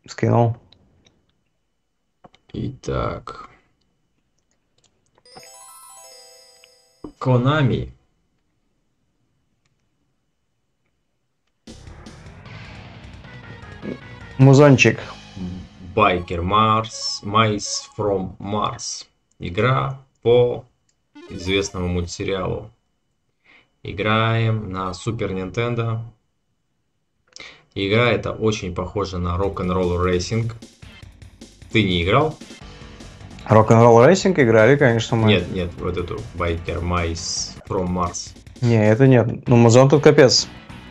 Скинул. Итак. Konami. Музончик. Biker Mars. Mice from Mars. Игра по известному мультсериалу. Играем на Super Nintendo. Игра эта очень похожа на Rock'n'Roll Racing. Ты не играл? Рок-н-ролл рейсинг играли, конечно, мы. Нет, нет, вот эту Biker Mice from Mars. Не, это нет. Ну, Музон тут капец.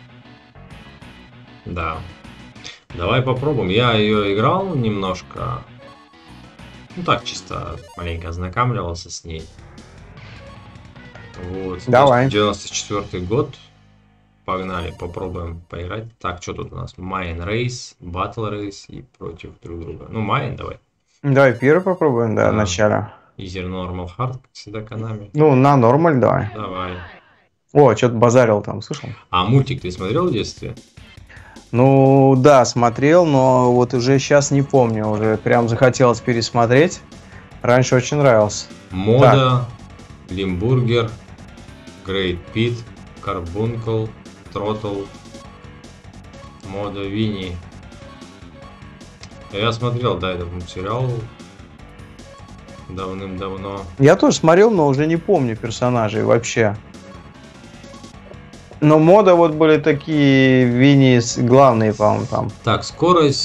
Да. Давай попробуем. Я ее играл немножко. Ну так, чисто маленько ознакомливался с ней. Вот. Давай. 94 год. Погнали, попробуем поиграть. Так, что тут у нас? Mine Race, Battle Race и против друг друга. Ну, Mine давай. Давай первый попробуем, да, Да. вначале. Easy Normal Hard, как всегда, Konami. Ну, на нормаль давай. Давай. О, что-то базарил там, слышал? А мультик ты смотрел в детстве? Ну, да, смотрел, но вот уже сейчас не помню. Уже прям захотелось пересмотреть. Раньше очень нравился. Мода, Лимбургер, Грейт Пит, Карбункл, Тротл, Мода Винни. Я смотрел, да, этот мультсериал давным-давно. Я тоже смотрел, но уже не помню персонажей вообще. Но мода вот были такие Винни главные, по-моему, там. Так, скорость,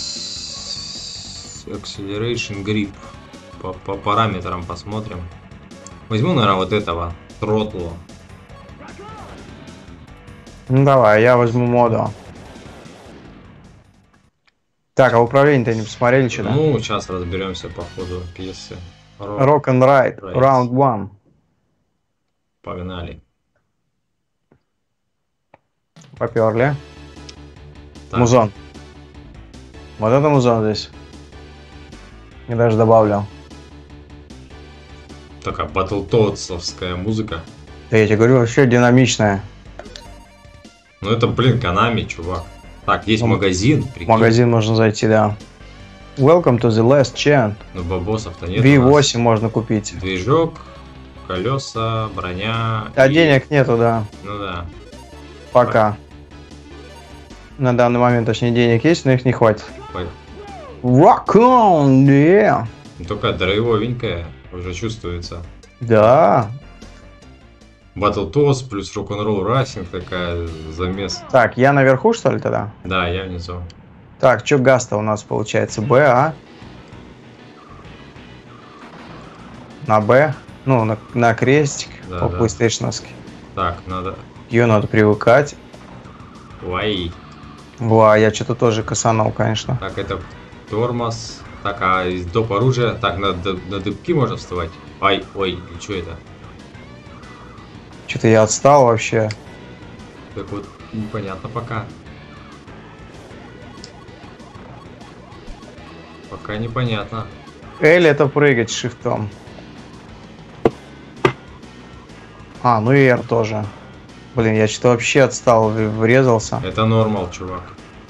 Acceleration Grip. По параметрам посмотрим. Возьму, наверное, вот этого, Тротла. Ну давай, я возьму моду. Так, а управление-то не посмотрели что-то? Ну, сейчас разберемся по ходу пьесы. Rock and Ride, Right. Round One. Погнали. Поперли. Так, Музон. Вот это музон здесь. Я даже добавлю. такая батлтоотсовская музыка. Да я тебе говорю, вообще динамичная. Ну это, блин, Konami, чувак. Так, есть Ну, магазин. В Прикинь. магазин можно зайти, да. Welcome to the last chance. Но бабосов-то нет. у V8 нас. можно купить. Движок, колеса, броня. А и- денег нету, да. Ну да. Пока. На данный момент, точнее, денег есть, но их не хватит. По- Rock on, yeah. Ну, только драйвовенькая уже чувствуется. Да. Battletoads плюс Rock'n'Roll Racing такая замес. Так, я наверху, что ли, тогда? Да, я внизу. Так, что гаста у нас получается? Б, а? На Б. Ну, на крестик. Да, По да. PlayStation-овски. Так, надо... Ее надо привыкать. Ой. Ва, я что-то тоже косанул, конечно. Так, это тормоз. Так, а из доп. Оружия... Так, на дыбки можно вставать? Ай, ой, и что это? Что-то я отстал вообще. Так вот, непонятно пока. Пока непонятно. L это прыгать шифтом. А, ну и R тоже. Блин, я что-то вообще отстал, врезался. Это нормал, чувак.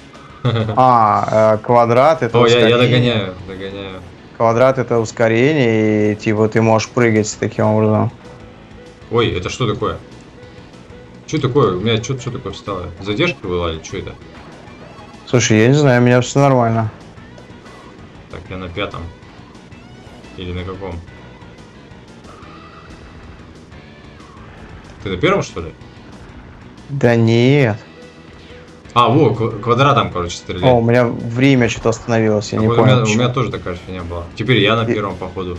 Квадрат это О, я ускорение. догоняю. Квадрат это ускорение, и типа ты можешь прыгать таким образом. Ой, это что такое? Что такое? У меня что такое встало? Задержка была или что это? Слушай, я не знаю, у меня все нормально. Так, я на 5-м. Или на каком? Ты на 1-м, что ли? Да нет. А, во, квадратом, короче, О, стреляет. у меня время что-то остановилось, я Так не вот понял. у почему. меня тоже такая же фигня была. Теперь я на И- 1-м, походу.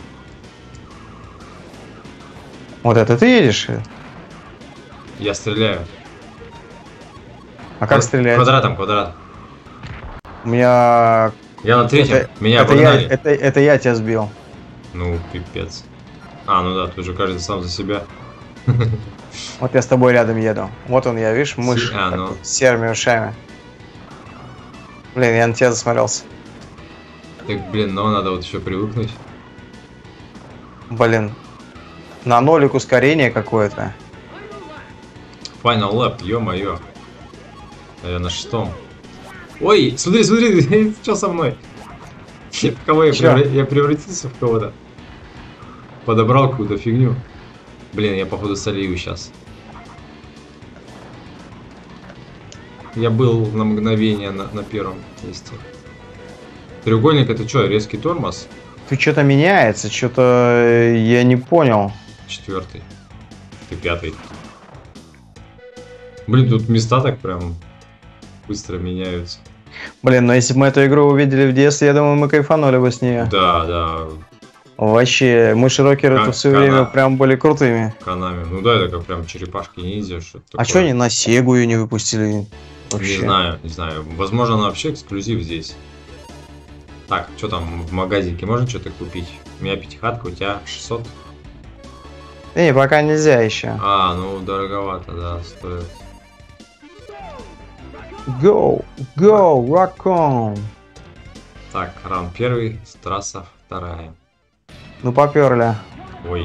Вот это ты едешь? Я стреляю. А как стрелять? Квадратом. У меня... Я на 3-м. Меня это, я, обогнали. это я тебя сбил. Ну, пипец. А, ну да, тут же каждый сам за себя. Вот я с тобой рядом еду. Вот он, я, видишь, мышь А, ну. такой, с серыми ушами. Блин, я на тебя засмотрелся. Так, блин, но надо вот еще привыкнуть. Блин. На нолик ускорение какое-то. Final Lap, ё-моё. Я на 6-м. Ой, смотри, смотри, что со мной? Кого я превратился в кого-то? Подобрал какую-то фигню. Блин, я походу солью сейчас. Я был на мгновение на первом месте. Треугольник это что, резкий тормоз? Ты что-то меняется, что-то я не понял. 4-й. Ты 5-й. Блин, тут места так прям быстро меняются. Блин, но если бы мы эту игру увидели в детстве, я думаю, мы кайфанули бы с нее. Да, да. Вообще, мы широкеры-то все время прям были крутыми. Канами. Ну да, это как прям черепашки-ниндзя. А что они на Сегу ее не выпустили? Вообще? Не знаю, не знаю. Возможно, она вообще эксклюзив здесь. Так, что там в магазике? Можно что-то купить? У меня пятихатка, у тебя 600? Не, пока нельзя еще. А, ну дороговато, да, стоит. Go, go, rock on. Так, раунд 1, трасса 2. Ну поперли. Ой.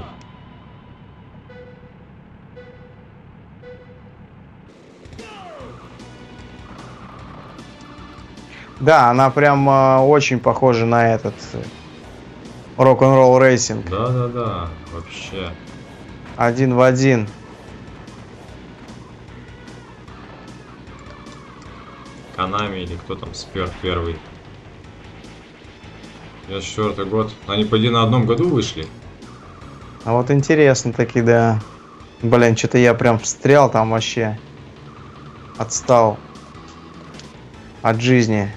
Да, она прям очень похожа на этот Rock'n'Roll Racing. Да, вообще. Один в один. Канами или кто там спер первый. 94-й год. Они поди на одном году вышли. А вот интересно таки, да. Блин, что-то я прям встрял там вообще. Отстал от жизни.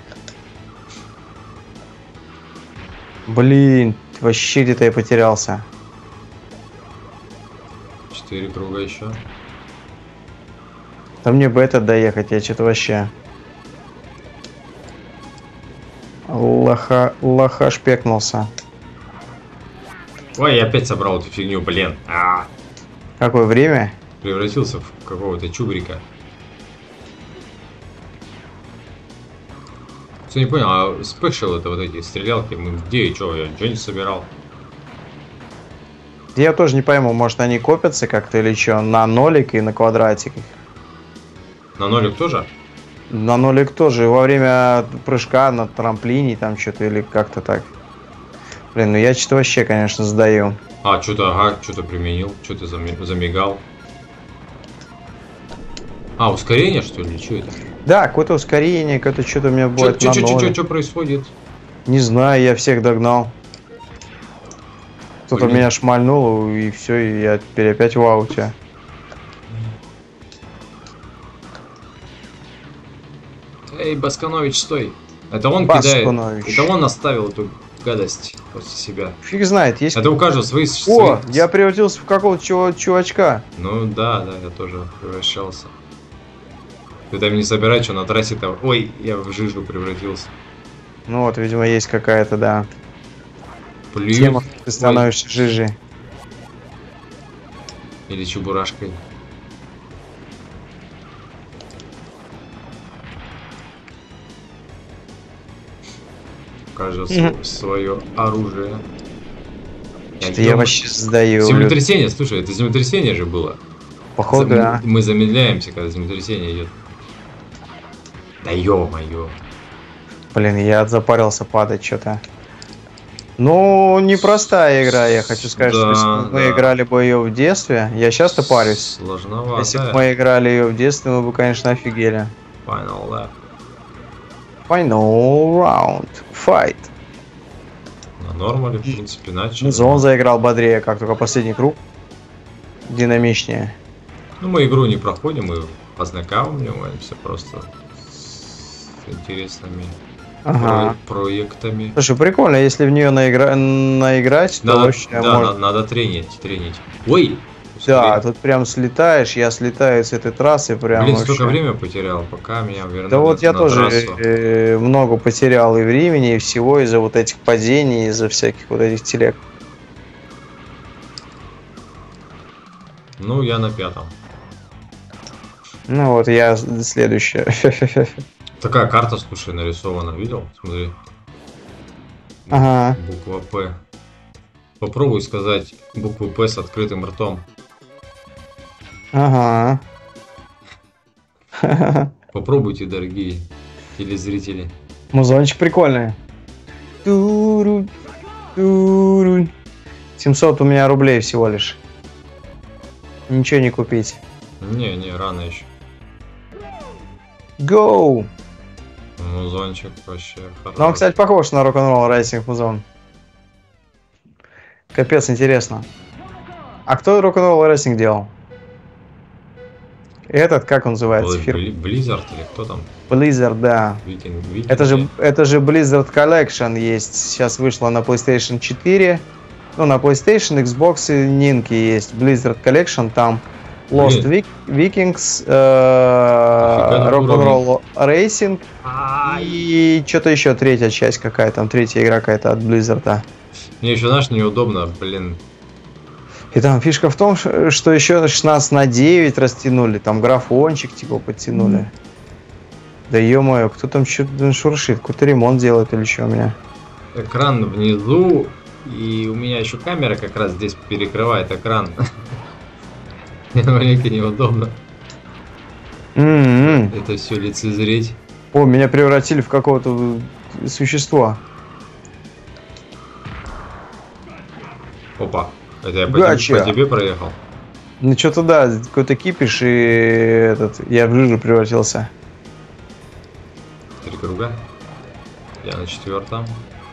Блин, вообще где-то я потерялся. 4 круга еще. Да мне бы это доехать, я что-то вообще... Лоха шпекнулся. Ой, я опять собрал эту фигню, блин. Какое время? Превратился в какого-то чубрика. Все не понял, а спешл это вот эти стрелялки, мы где и что? Я ничего не собирал. Я тоже не пойму, может они копятся как-то или что? На нолик и на квадратик. На нолик тоже? На нолик тоже. Во время прыжка на трамплине там что-то или как-то так. Блин, ну я что-то вообще, конечно, сдаю. А, что-то, ага, что-то применил, что-то замигал. А, ускорение, что ли? Что это? Да, какое-то ускорение, какое-то что-то у меня будет на ноле. Что происходит? Не знаю, я всех догнал. Кто-то меня шмальнул, и все, и я теперь опять в ауте. Эй, Басканович, стой. Это он Басканович. кидает. Это он оставил эту гадость после себя. Фиг знает, есть... Это у каждого свои... О, я превратился в какого-то чувачка. Ну да, я тоже превращался. Ты там не собирай, что на трассе-то... Ой, я в жижу превратился. Ну вот, видимо, есть какая-то, да. Плюс... Тема, ты становишься жижей. Или чебурашкой. Кажется, свое оружие. Я вообще сдаю. Землетрясение, слушай, это землетрясение же было. Походу, да. Мы замедляемся, когда землетрясение идет. Да ё-моё. Блин, я запарился падать что-то. Ну, непростая игра, я хочу сказать, да, что если мы играли бы ее в детстве, я часто парюсь. Сложновато. Если бы мы играли ее в детстве, мы бы, конечно, офигели. Final lap. Final round. Fight. На нормале, в принципе, начали. Он заиграл бодрее, как только последний круг. Динамичнее. Ну, мы игру не проходим, мы познакомимся просто с интересными проектами. Слушай, прикольно, если в нее наиграть, то вообще да, надо тренить. Ой! Да, тут прям слетаешь, я слетаю с этой трассы прям. Блин, вообще. столько времени потерял, пока меня вернули. Да вот я тоже много потерял и времени, и всего из-за вот этих падений, из-за всяких вот этих телег. Ну, я на 5-м. Ну вот я следующая. Такая карта, слушай, нарисована, видел? Смотри. Ага. Буква П. Попробуй сказать букву П с открытым ртом. Ага. Попробуйте, дорогие телезрители. Музончик прикольный. Туру, туру. 700 у меня рублей всего лишь. Ничего не купить. Не, рано еще. Go! Музончик вообще хороший. Ну, он, кстати, похож на рок-н-ролл Racing музон. Капец, интересно. А кто рок-н-ролл Racing делал? Этот, как он называется? Blizzard или кто там? Blizzard, да. Викинг, это же Blizzard Collection есть. Сейчас вышла на PlayStation 4. Ну, на PlayStation, Xbox и Нинки есть. Blizzard Collection, там Lost Vikings, Rock'n'Roll Racing и что-то еще, третья часть какая-то, там третья игра какая-то от Blizzard. Мне еще, знаешь, неудобно, блин. И там фишка в том, что еще 16:9 растянули, там графончик типа подтянули. Да ё-моё, кто там что-то шуршит, какой-то ремонт делает или что у меня? Экран внизу, и у меня еще камера как раз здесь перекрывает экран. Маленько неудобно. Это все лицезреть. О, меня превратили в какого-то существа. Опа. Это я по тебе проехал. Ну что-то да, какой-то кипиш, и я в жижу превратился. 3 круга. Я на 4-м.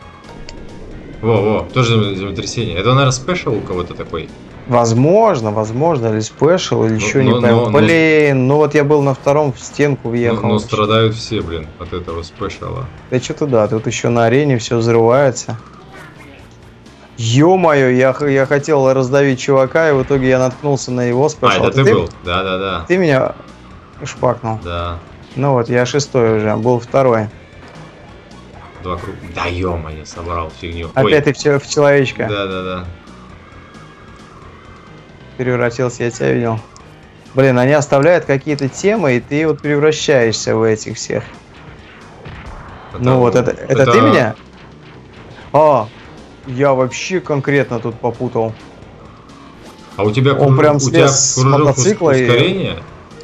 Во, тоже землетрясение. Это, наверное, спешл у кого-то такой. Возможно, или спешл, или еще не пойму. Блин, ну вот я был на 2-м, в стенку въехал. Но страдают все, блин, от этого спешала. Да что-то да, тут еще на арене все взрывается. Ё-моё, я хотел раздавить чувака, и в итоге я наткнулся на его спешл. Это ты был? Да. Ты меня шпакнул? Да. Ну вот, я 6-й уже, был 2-й. 2 круга. Да ё-моё, собрал фигню. Опять ты в человечка. Да. Превратился, я тебя видел. Блин, они оставляют какие-то темы, и ты вот превращаешься в этих всех. Ну вот, это ты меня? Я вообще конкретно тут попутал. А у тебя он прям слез с мотоцикла ускорение?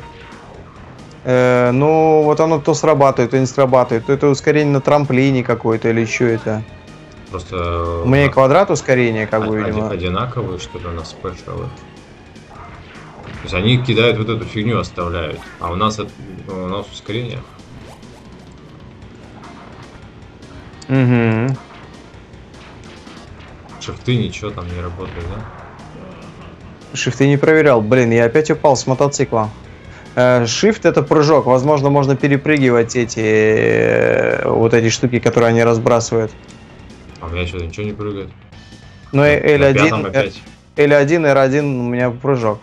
Ну, вот оно то срабатывает, то не срабатывает. То это ускорение на трамплине какое-то, или еще это. Просто... У меня и квадрат ускорения, как бы, видимо. Одинаковые, что ли, у нас спешалы. То есть они кидают вот эту фигню, оставляют. А у нас ускорение. Угу. Шифты ничего там не работают, да? Шифты не проверял. Блин, я опять упал с мотоцикла. Shift это прыжок. Возможно, можно перепрыгивать вот эти штуки, которые они разбрасывают. А у меня что-то ничего не прыгает. Ну, L1, R1 у меня прыжок.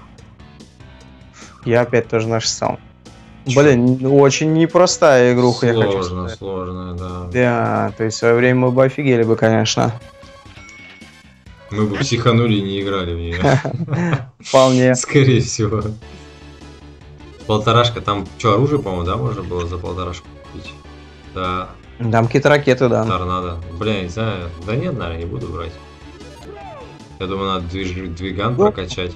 Я опять тоже на 6-м. Блин, очень непростая игруха, я хочу сказать. Сложная, да. Да, то есть в свое время мы бы офигели бы, конечно. Мы бы психанули и не играли в нее. Вполне. Скорее всего. 1,5, там что, оружие, по-моему, да, можно было за 1,5 купить? Да. Там какие-то ракеты, да. Торнадо. Бля, не знаю. Да нет, наверное, не буду брать. Я думаю, надо двиган прокачать.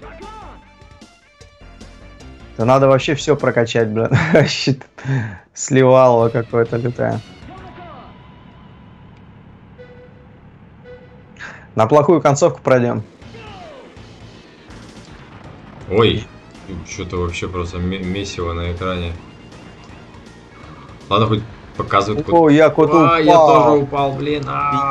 Да надо вообще все прокачать, блин. Сливало какое-то лютое. На плохую концовку пройдем. Ой, что-то вообще просто месиво на экране. Ладно, хоть показывают. О, я куда упал. Я тоже упал, блин.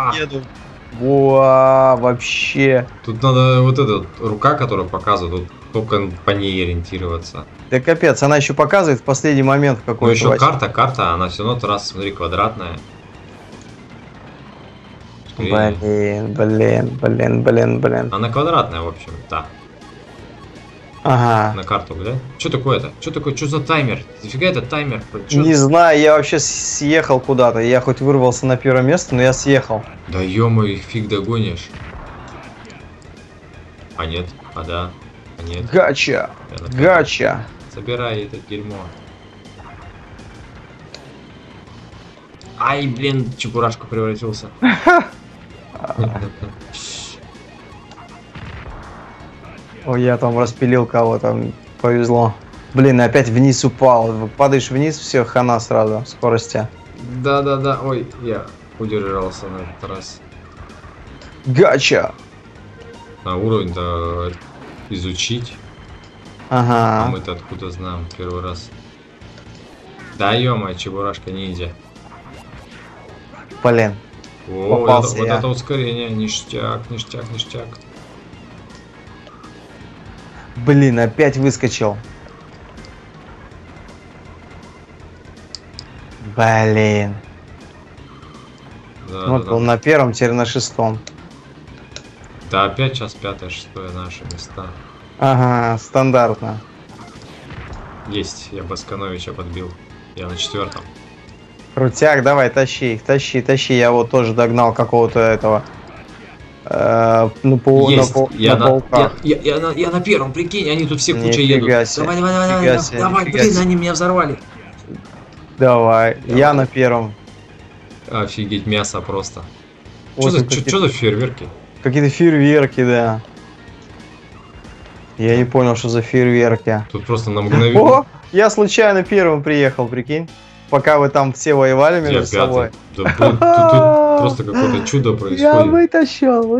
Во, вообще. Тут надо вот эта рука, которая показывает, только по ней ориентироваться. Да капец, она еще показывает в последний момент какой-то. Ну еще карта, она все равно раз, смотри, квадратная. Блин. Она квадратная, в общем, да. Ага. На карту, блядь. Что такое-то? Что такое? Что за таймер? Нафига это таймер? Не знаю, я вообще съехал куда-то. Я хоть вырвался на 1-е место, но я съехал. Да ё-моё, их фиг догонишь. А нет, а да, а нет. Гача! Гача! Собирай это дерьмо. Ай, блин, чебурашку превратился. Ой, я там распилил кого-то, повезло. Блин, опять вниз упал. Падаешь вниз, все, хана сразу, скорости. Да-да-да, ой, я удержался на этот раз. Гача! А уровень-то изучить. А Ага. мы-то откуда знаем первый раз. Да ё-моё, чебурашка ниндзя. Блин. О, Попался вот я. это ускорение, ништяк, ништяк, ништяк. Блин, опять выскочил. Блин. Да, Вот да, был да. на первом, теперь на шестом. Да, опять сейчас пятое, шестое наши места. Ага, стандартно. Есть, я Баскановича подбил. Я на 4-м. Крутяк, давай, тащи их, тащи, тащи. Я вот тоже догнал какого-то этого. Есть, На пауках. я на первом, прикинь, они тут все куча едут. Нифига себе. Давай, давай, давай, Нифига давай, себе, давай, нифига блин, себе. они меня взорвали. Давай, я Давай. на первом. Офигеть, мясо просто. Вот Что тут за фейерверки? какие-то фейерверки, да. Я не понял, что за фейерверки. Тут просто на мгновение... О, я случайно первым приехал, прикинь. Пока вы там все воевали Я между собой. пятый. Да, блин, тут просто какое-то чудо Я происходит. вытащил.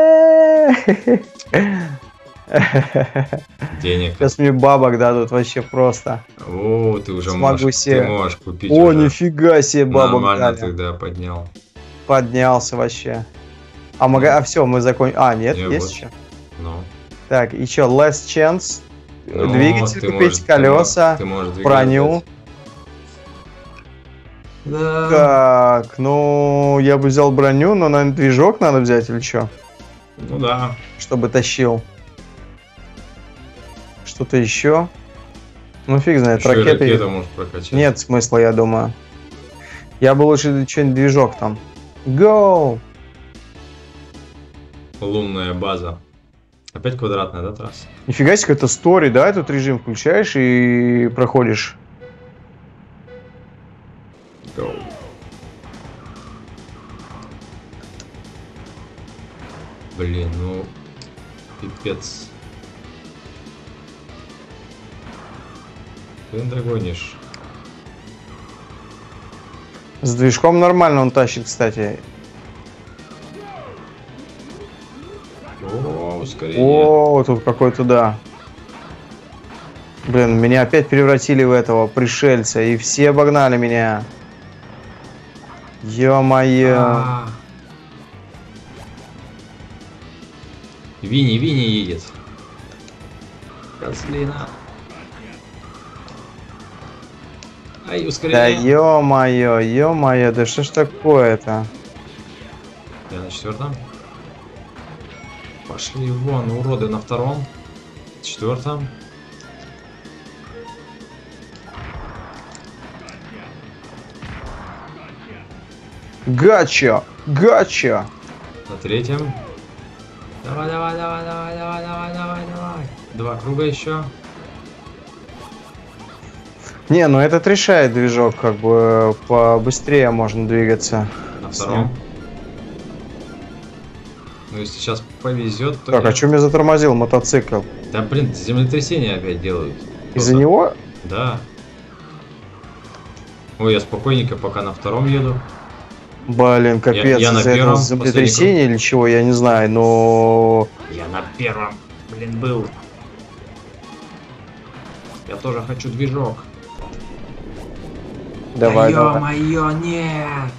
Денег. Сейчас мне бабок дадут вообще просто. О, ты уже Смогу можешь, себе. ты можешь купить О, уже. нифига себе бабок Нормально дали. ты, да, поднял. Поднялся вообще. А все, мы закончили. А, нет, Не, есть вот. еще. Ну. Так, еще last chance. Ну, Двигатель ты купить, можешь- колеса, ты можешь двигатель броню. взять. Да. Так, ну, я бы взял броню, но, наверное, движок надо взять или что? Ну да. Чтобы тащил. Что-то еще? Ну, фиг знает, Еще и ракеты. ракету можешь прокачать. Нет смысла, я думаю. Я бы лучше что-нибудь движок там. Go! Лунная база. Опять квадратная, да, трасса? Нифига себе, это стори, да, этот режим включаешь и проходишь. Go. Блин, ну... Пипец. Ты догонишь. С движком нормально он тащит, кстати. О, ускорение. О, тут какой-то, да. Блин, меня опять превратили в этого пришельца, и все обогнали меня. Ё-моё. А. Винни едет. Козлина. Ай, Да ускорение. ё-моё, ё-моё, да что ж такое-то? Я на 4-м. Пошли вон, уроды на 2-м. 4-м. Гача! Гача! На 3-м. Давай, давай, давай, давай, давай, давай, давай, давай. 2 круга еще. Не, ну этот решает движок, как бы побыстрее можно двигаться. На с 2-м. ним. Ну, если сейчас повезет, то... Так, а нет. что меня затормозил мотоцикл? Да, блин, землетрясение опять делают. Из-за Кто-то. него? Да. Ой, я спокойненько пока на 2-м еду. Блин, капец, я на из-за этого первом, землетрясения или чего, я не знаю, но... Я на 1-м, блин, был. Я тоже хочу движок. Давай, да давай. ё-моё, нет.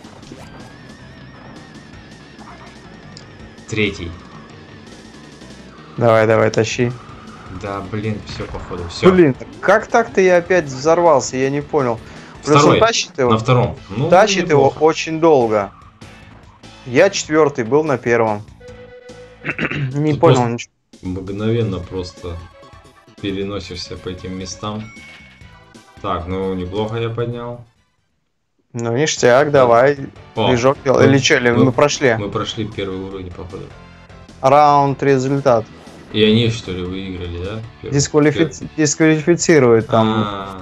3-й. Давай, давай, тащи. Да, блин, все походу, все. Блин, как так-то я опять взорвался, я не понял. Плюс он 2-й, тащит его, на 2-м. Ну, тащит его неплохо. очень долго. Я 4-й был на 1-м. Не Тут понял просто- ничего. Мгновенно просто переносишься по этим местам. Так, ну неплохо я поднял. Ну, ништяк, давай. О, Движок делал. мы- Или что, или мы прошли? Мы прошли первый уровень, походу. Раунд результат. И они, что ли, выиграли, да? Дисквалифицируют там. А.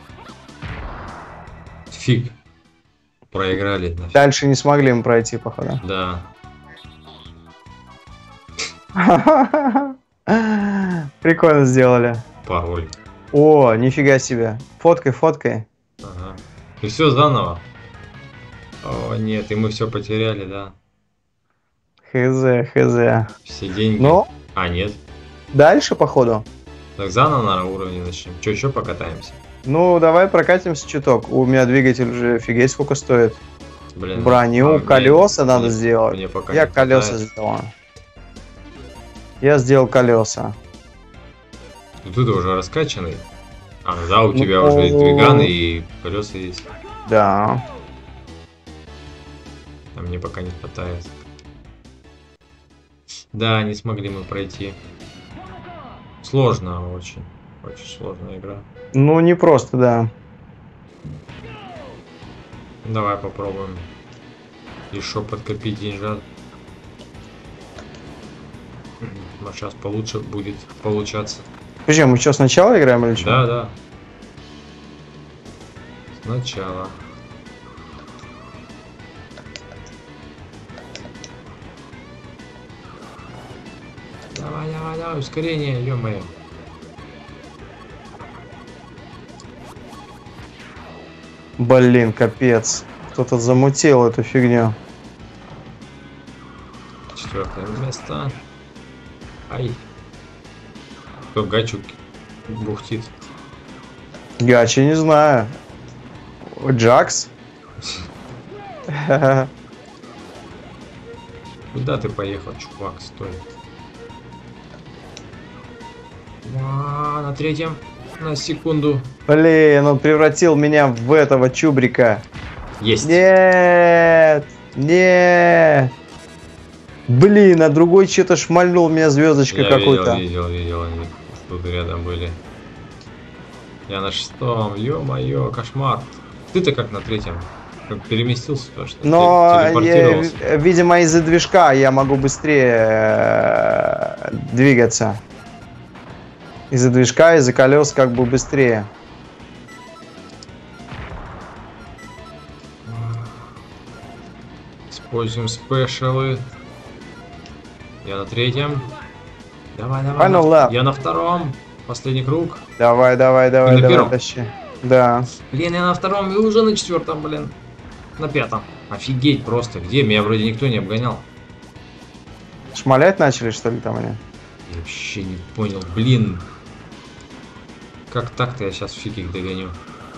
Фиг. Проиграли. нафиг. Дальше не смогли мы пройти, походу. Да. Прикольно сделали. Пароль. О, нифига себе. Фоткай, фоткай. Ага. И все заново. О, нет, и мы все потеряли, да. Хз. Все деньги. Ну, А, нет. дальше, походу. Так заново, наверное, уровни начнем. Че, еще покатаемся? Ну, давай прокатимся чуток. У меня двигатель уже офигеть сколько стоит. Блин. Броню, колеса надо сделать. Мне пока Я не колеса хватает. сделал. Я сделал колеса. Ну, ты-то уже раскачанный. А, да, у тебя Ну, уже и двиганы, и колеса есть. Да. А мне пока не хватает. Да, не смогли мы пройти. Сложно очень. Очень сложная игра. Ну, не просто, да. Давай попробуем. Еще подкопить деньжат. Но сейчас получше будет получаться. Подожди, мы что, сначала играем или что? Да, да. Сначала. Давай, ускорение, ё-моё. Блин, капец. Кто-то замутил эту фигню. 4-е место. Ай. Кто гачу бухтит? Гачи, не знаю. Джакс? Куда ты поехал, чувак? Стой. На 3-м. На секунду. Блин, он превратил меня в этого чубрика. Есть. Нет! Нет! Блин, а другой что-то шмальнул меня звездочкой какой-то. Видел, они тут рядом были. Я на 6-м, ё-моё, кошмар. Ты-то как на 3-м? Как переместился то, что Но, телепортировался. видимо, из-за движка я могу быстрее двигаться. Из-за движка, из-за колес как бы быстрее. Используем спешалы. Я на 3-м. Давай. Final lap. Я на 2-м. Последний круг. Давай, на первом? тащи. Да. Блин, я на 2-м и уже на 4-м, блин. На 5-м. Офигеть просто. Где? Меня вроде никто не обгонял. Шмалять начали, что ли, там они? Я вообще не понял. Блин. Как так-то я сейчас фиг их догоню.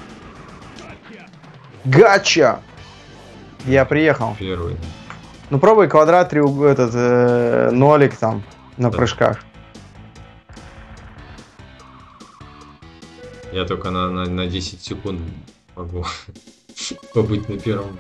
Гача! Я приехал. Первый. Ну пробуй квадрат, треугольник, нолик там на Да. прыжках. Я только на 10 секунд могу побыть на первом.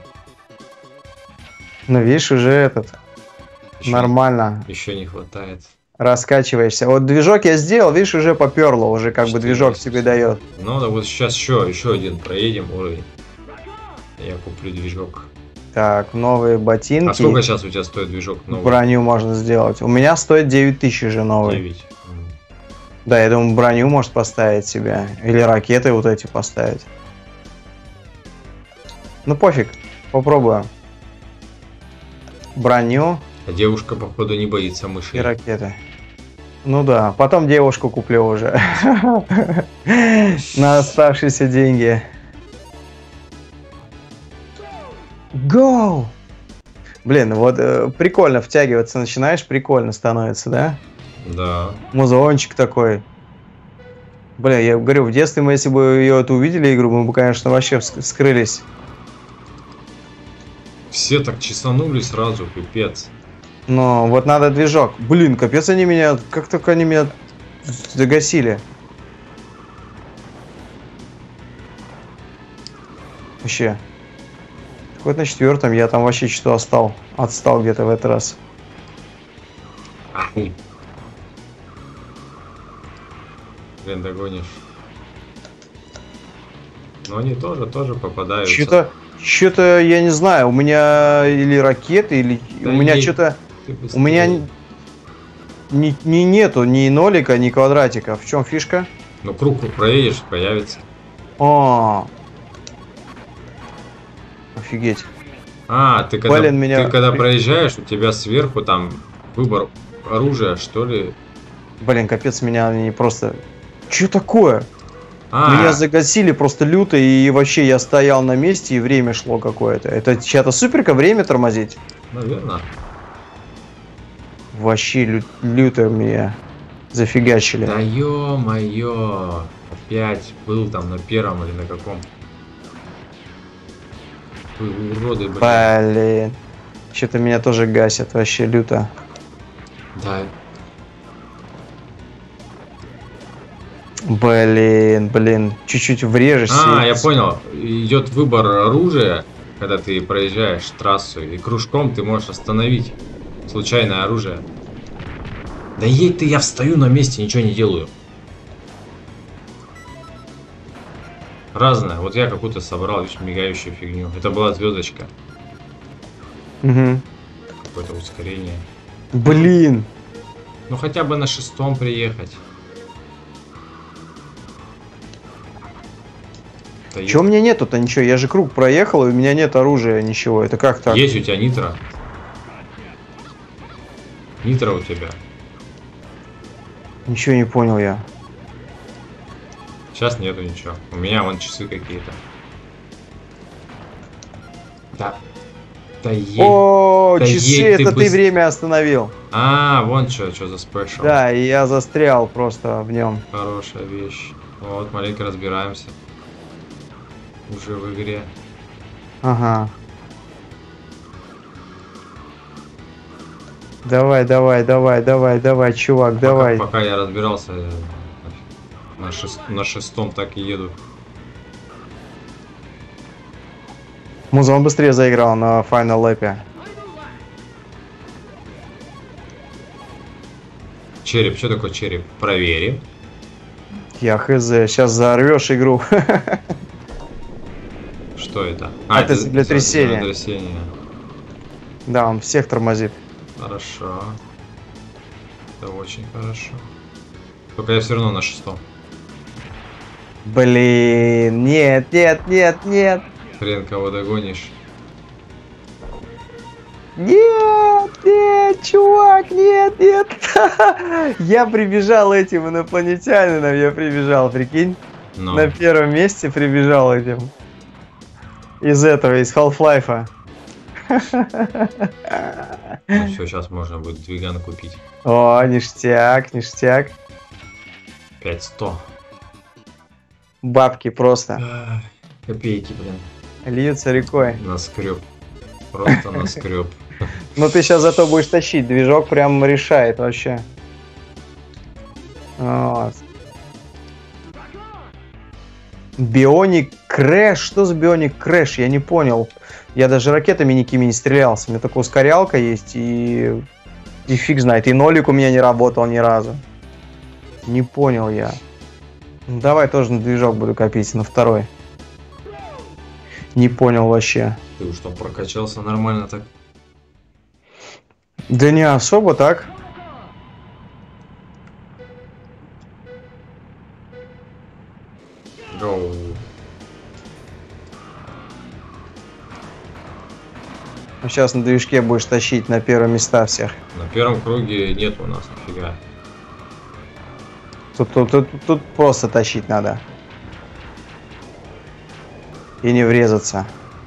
Ну видишь, уже нормально. Еще не хватает. Раскачиваешься. Вот движок я сделал, видишь, уже поперло, уже как бы движок тебе дает. Ну да, вот сейчас еще один проедем уровень. Я куплю движок. Так, новые ботинки. А сколько сейчас у тебя стоит движок новый? Броню можно сделать. У меня стоит 9000 же новый. 9. Да, я думаю, броню может поставить себе. Или ракеты вот эти поставить. Ну пофиг, попробуем. Броню А девушка, походу, не боится мыши. и ракеты. Ну да, потом девушку куплю уже. На оставшиеся деньги. Go! Блин, вот прикольно втягиваться начинаешь, прикольно становится, да? Да. Музончик такой. Бля, я говорю, в детстве мы, если бы ее эту увидели игру, мы бы, конечно, вообще вскрылись. Все так чесанули сразу, пипец. Но вот надо движок. Блин, капец они меня, как только они меня загасили. Вообще. Вот на 4-м я там вообще что-то отстал где-то в этот раз. Блин, догонишь. Но они тоже попадаются. Что-то я не знаю, у меня или ракеты, или Да у меня ей- что-то... Ты У меня быстрее. нету ни нолика, ни квадратика. В чем фишка? Ну, круг проедешь, появится. О, офигеть. А, ты когда, Блин, меня- ты когда проезжаешь, у тебя сверху там выбор оружия, что ли? Блин, капец, меня они просто... Что такое? Меня загасили просто люто, и вообще я стоял на месте, и время шло какое-то. Это чья-то суперка время тормозить? Наверное. Вообще люто меня зафигачили. Да ё-моё. Опять был там на первом или на каком. Вы уроды, блин. Блин. Что-то меня тоже гасят, вообще люто. Да. Блин. Чуть-чуть врежешься. Я понял. Идет выбор оружия, когда ты проезжаешь трассу, и кружком ты можешь остановить случайное оружие. Да едь ты, я встаю на месте, ничего не делаю. Разное. Вот я какую-то собрал, видишь, мигающую фигню. Это была звездочка. Угу. Какое-то ускорение. Блин. Ну хотя бы на 6-м приехать. Да Чего у меня нету-то ничего? Я же круг проехал, и у меня нет оружия, ничего. Это как так? Есть у тебя нитро. Нитро у тебя. Ничего не понял я. Сейчас нету ничего. У меня вон часы какие-то. Да. Да едь. О, да часы, едь это ты время остановил. Вон что за спешл. Да, и я застрял просто в нем. Хорошая вещь. Вот, маленько разбираемся. Уже в игре. Ага. Давай, чувак, давай. Пока я разбирался, на 6-м так и еду. Музон быстрее заиграл на Final Lap. Череп, что такое череп? Проверим. Я хз, сейчас взорвешь игру. Что это? Это землетрясение. Землетрясение. Да, он всех тормозит. Хорошо. Это очень хорошо. Только я все равно на 6-м. Блин, нет. Хрен кого догонишь. Нет, чувак, нет. Я прибежал этим инопланетянином, прикинь. Но. На первом месте прибежал этим. Из Half-Life. Ну все, сейчас можно будет двиган купить. О, ништяк. 5100. Бабки просто. Копейки, блин. Льются рекой. Наскреб. Просто наскреб. Ну ты сейчас зато будешь тащить. Движок прям решает вообще. Вот. Бионик Крэш. Что за Бионик Крэш? Я не понял. Я даже ракетами никакими не стрелялся. У меня только ускорялка есть и фиг знает. И нолик у меня не работал ни разу. Не понял я. Ну, давай тоже на движок буду копить, на второй. Не понял вообще. Ты уж там прокачался нормально так? Да не особо так. Гоу. Сейчас на движке будешь тащить на первые места всех. На первом круге нет у нас нифига. Тут просто тащить надо. И не врезаться.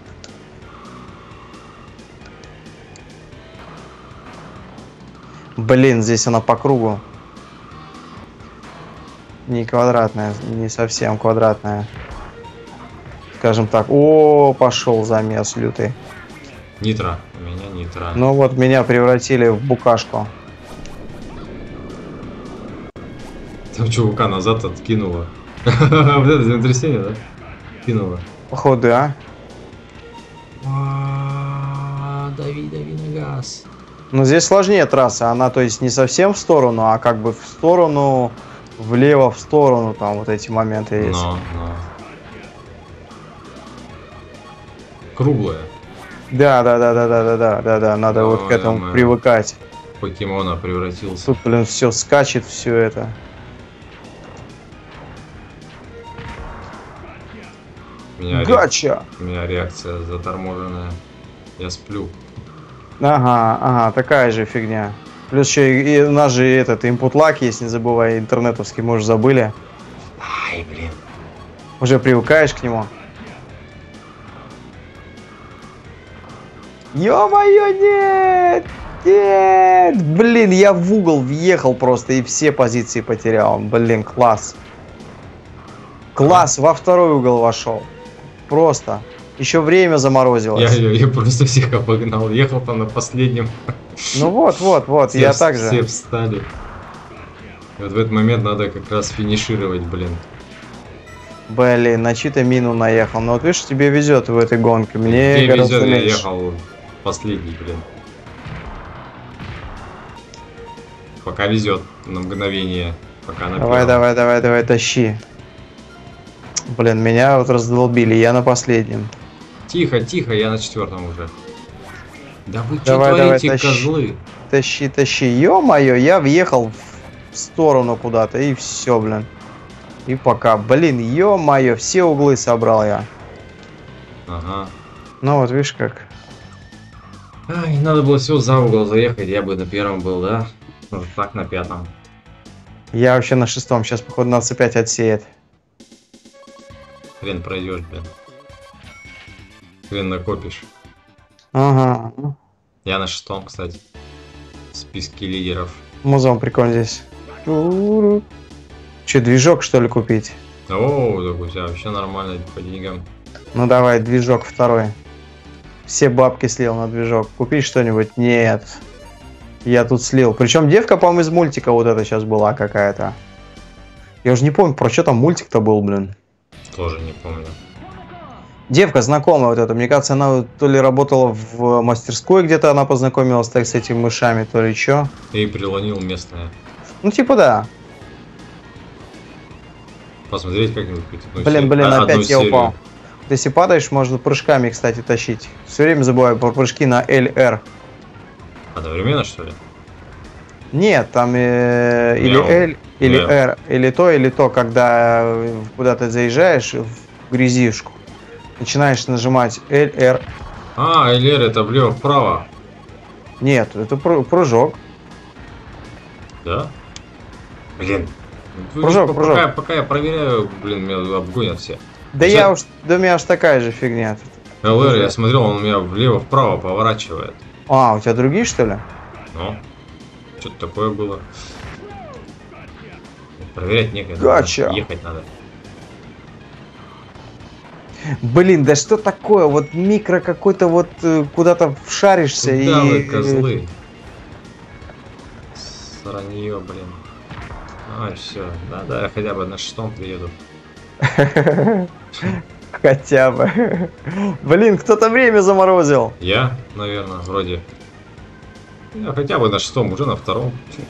Блин, здесь она по кругу. Не квадратная, не совсем квадратная. Скажем так. О, пошел замес лютый. Нитро. У меня нитро. Ну вот, меня превратили в букашку. Там чувака назад откинуло. Вот это землетрясение, да? Кинуло. Походу, а? Дави на газ. Но здесь сложнее трасса. Она, то есть, не совсем в сторону, а как бы в сторону, влево, в сторону. Там вот эти моменты есть. Но. Круглая. Да. Надо вот к этому привыкать. Покемона превратился. Тут, блин, все скачет, все это. Гача! У меня реакция заторможенная. Я сплю. Ага, такая же фигня. Плюс еще и у нас же этот input lag есть, не забывай, интернетовский, может, забыли. Ай, блин. Уже привыкаешь к нему. Ё-моё, нет! Нет! Блин, я в угол въехал просто и все позиции потерял. Блин, класс. Класс, во второй угол вошел. Просто. Еще время заморозилось. Я просто всех обогнал. Ехал там на последнем. Ну вот, Все я так же. Все встали. И вот в этот момент надо как раз финишировать, блин. Блин, на чью-то мину наехал. Но вот видишь, тебе везет в этой гонке. Мне Мне гораздо везет, я меньше. ехал последний, блин. Пока везет на мгновение. Пока на Давай, первом. давай, тащи. Блин, меня вот раздолбили, я на последнем. Тихо, тихо, я на 4-м уже. Да вы что Давай, творите, тащи. козлы? Тащи. Ё-моё, я въехал в сторону куда-то и все, блин. И пока. Блин, ё-моё, все углы собрал я. Ага. Ну вот, видишь как. Ай, надо было все за угол заехать, я бы на первом был, да? Может так на 5-м. Я вообще на 6-м, сейчас походу нас опять отсеет. Хрен пройдешь, блин. Хрен накопишь. Ага. Я на 6-м, кстати. В списке лидеров. Музон прикольно здесь. Че, движок что ли купить? О, так у тебя вообще нормально по деньгам. Ну давай, движок второй. Все бабки слил на движок. Купить что-нибудь? Нет. Я тут слил. Причем девка, по-моему, из мультика вот эта сейчас была какая-то. Я уже не помню, про что там мультик-то был, блин. Тоже не помню. Девка знакомая вот эта. Мне кажется, она то ли работала в мастерской где-то, она познакомилась так с этими мышами, то ли что. И прилонил местное. Ну типа да. Посмотреть как-нибудь. Блин, опять я упал. Вот если падаешь, можно прыжками, кстати, тащить. Все время забываю про прыжки на LR. Одновременно, что ли? Нет, там или Мяу. L, или Мяу. R, или то, когда куда-то заезжаешь в грязишку, начинаешь нажимать LR. А, LR это влево-вправо. Нет, это прыжок. Да? Блин. Прыжок. Пока я проверяю, блин, меня обгонят все. Да я уж, да у меня аж такая же фигня. LR, я смотрел, он у меня влево-вправо поворачивает. А, у тебя другие, что ли? Ну, что-то такое было. Проверять некогда. Гача. Ехать надо. Блин, да что такое? Вот микро какой-то вот куда-то вшаришься Куда и... вы, козлы? Сранье, блин. А, все. Да, хотя бы на 6-м приеду. Хотя бы. Блин, кто-то время заморозил. Я, наверное, вроде. Я хотя бы на 6-м, уже на 2-м.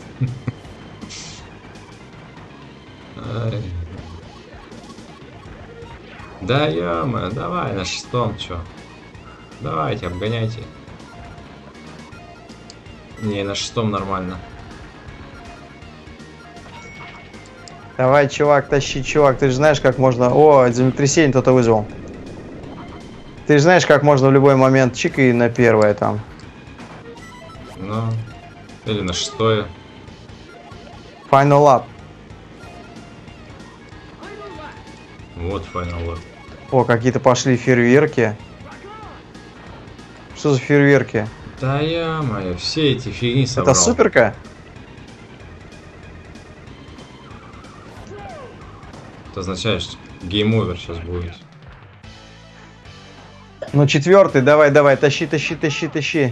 Да, ё-моё, давай на 6-м, чё. Давайте, обгоняйте. Не, на 6-м нормально. Давай, чувак, тащи, чувак. Ты же знаешь, как можно... О, землетрясение кто-то вызвал. Ты же знаешь, как можно в любой момент чик и на первое там. Ну, или на 6-е. Final lap. Вот Final Lap. О, какие-то пошли фейерверки. Что за фейерверки? Да ё-моё, все эти фигни собрал. Это суперка? Это означает, что гейм-овер сейчас будет. Ну, 4-й, давай, тащи.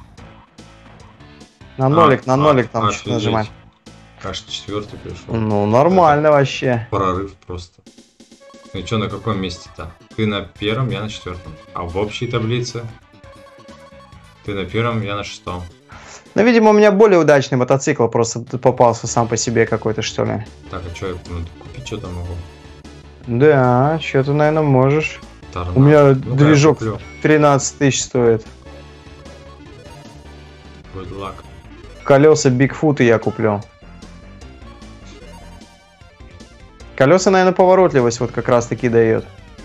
На нолик там что-то нажимать. Аж 4-й пришел. Ну, нормально вообще. Прорыв просто. Ну и что, на каком месте-то? Ты на 1-м, я на 4-м. А в общей таблице? Ты на 1-м, я на 6-м. Ну, видимо, у меня более удачный мотоцикл просто попался сам по себе какой-то, что ли. Так, а что я купить что-то могу? Да, что-то, наверное, можешь. Торнадо. У меня Ну-ка, движок я куплю. 13 тысяч стоит. Good luck. Колеса Бигфута я куплю. Колеса, наверное, поворотливость вот как раз таки дает.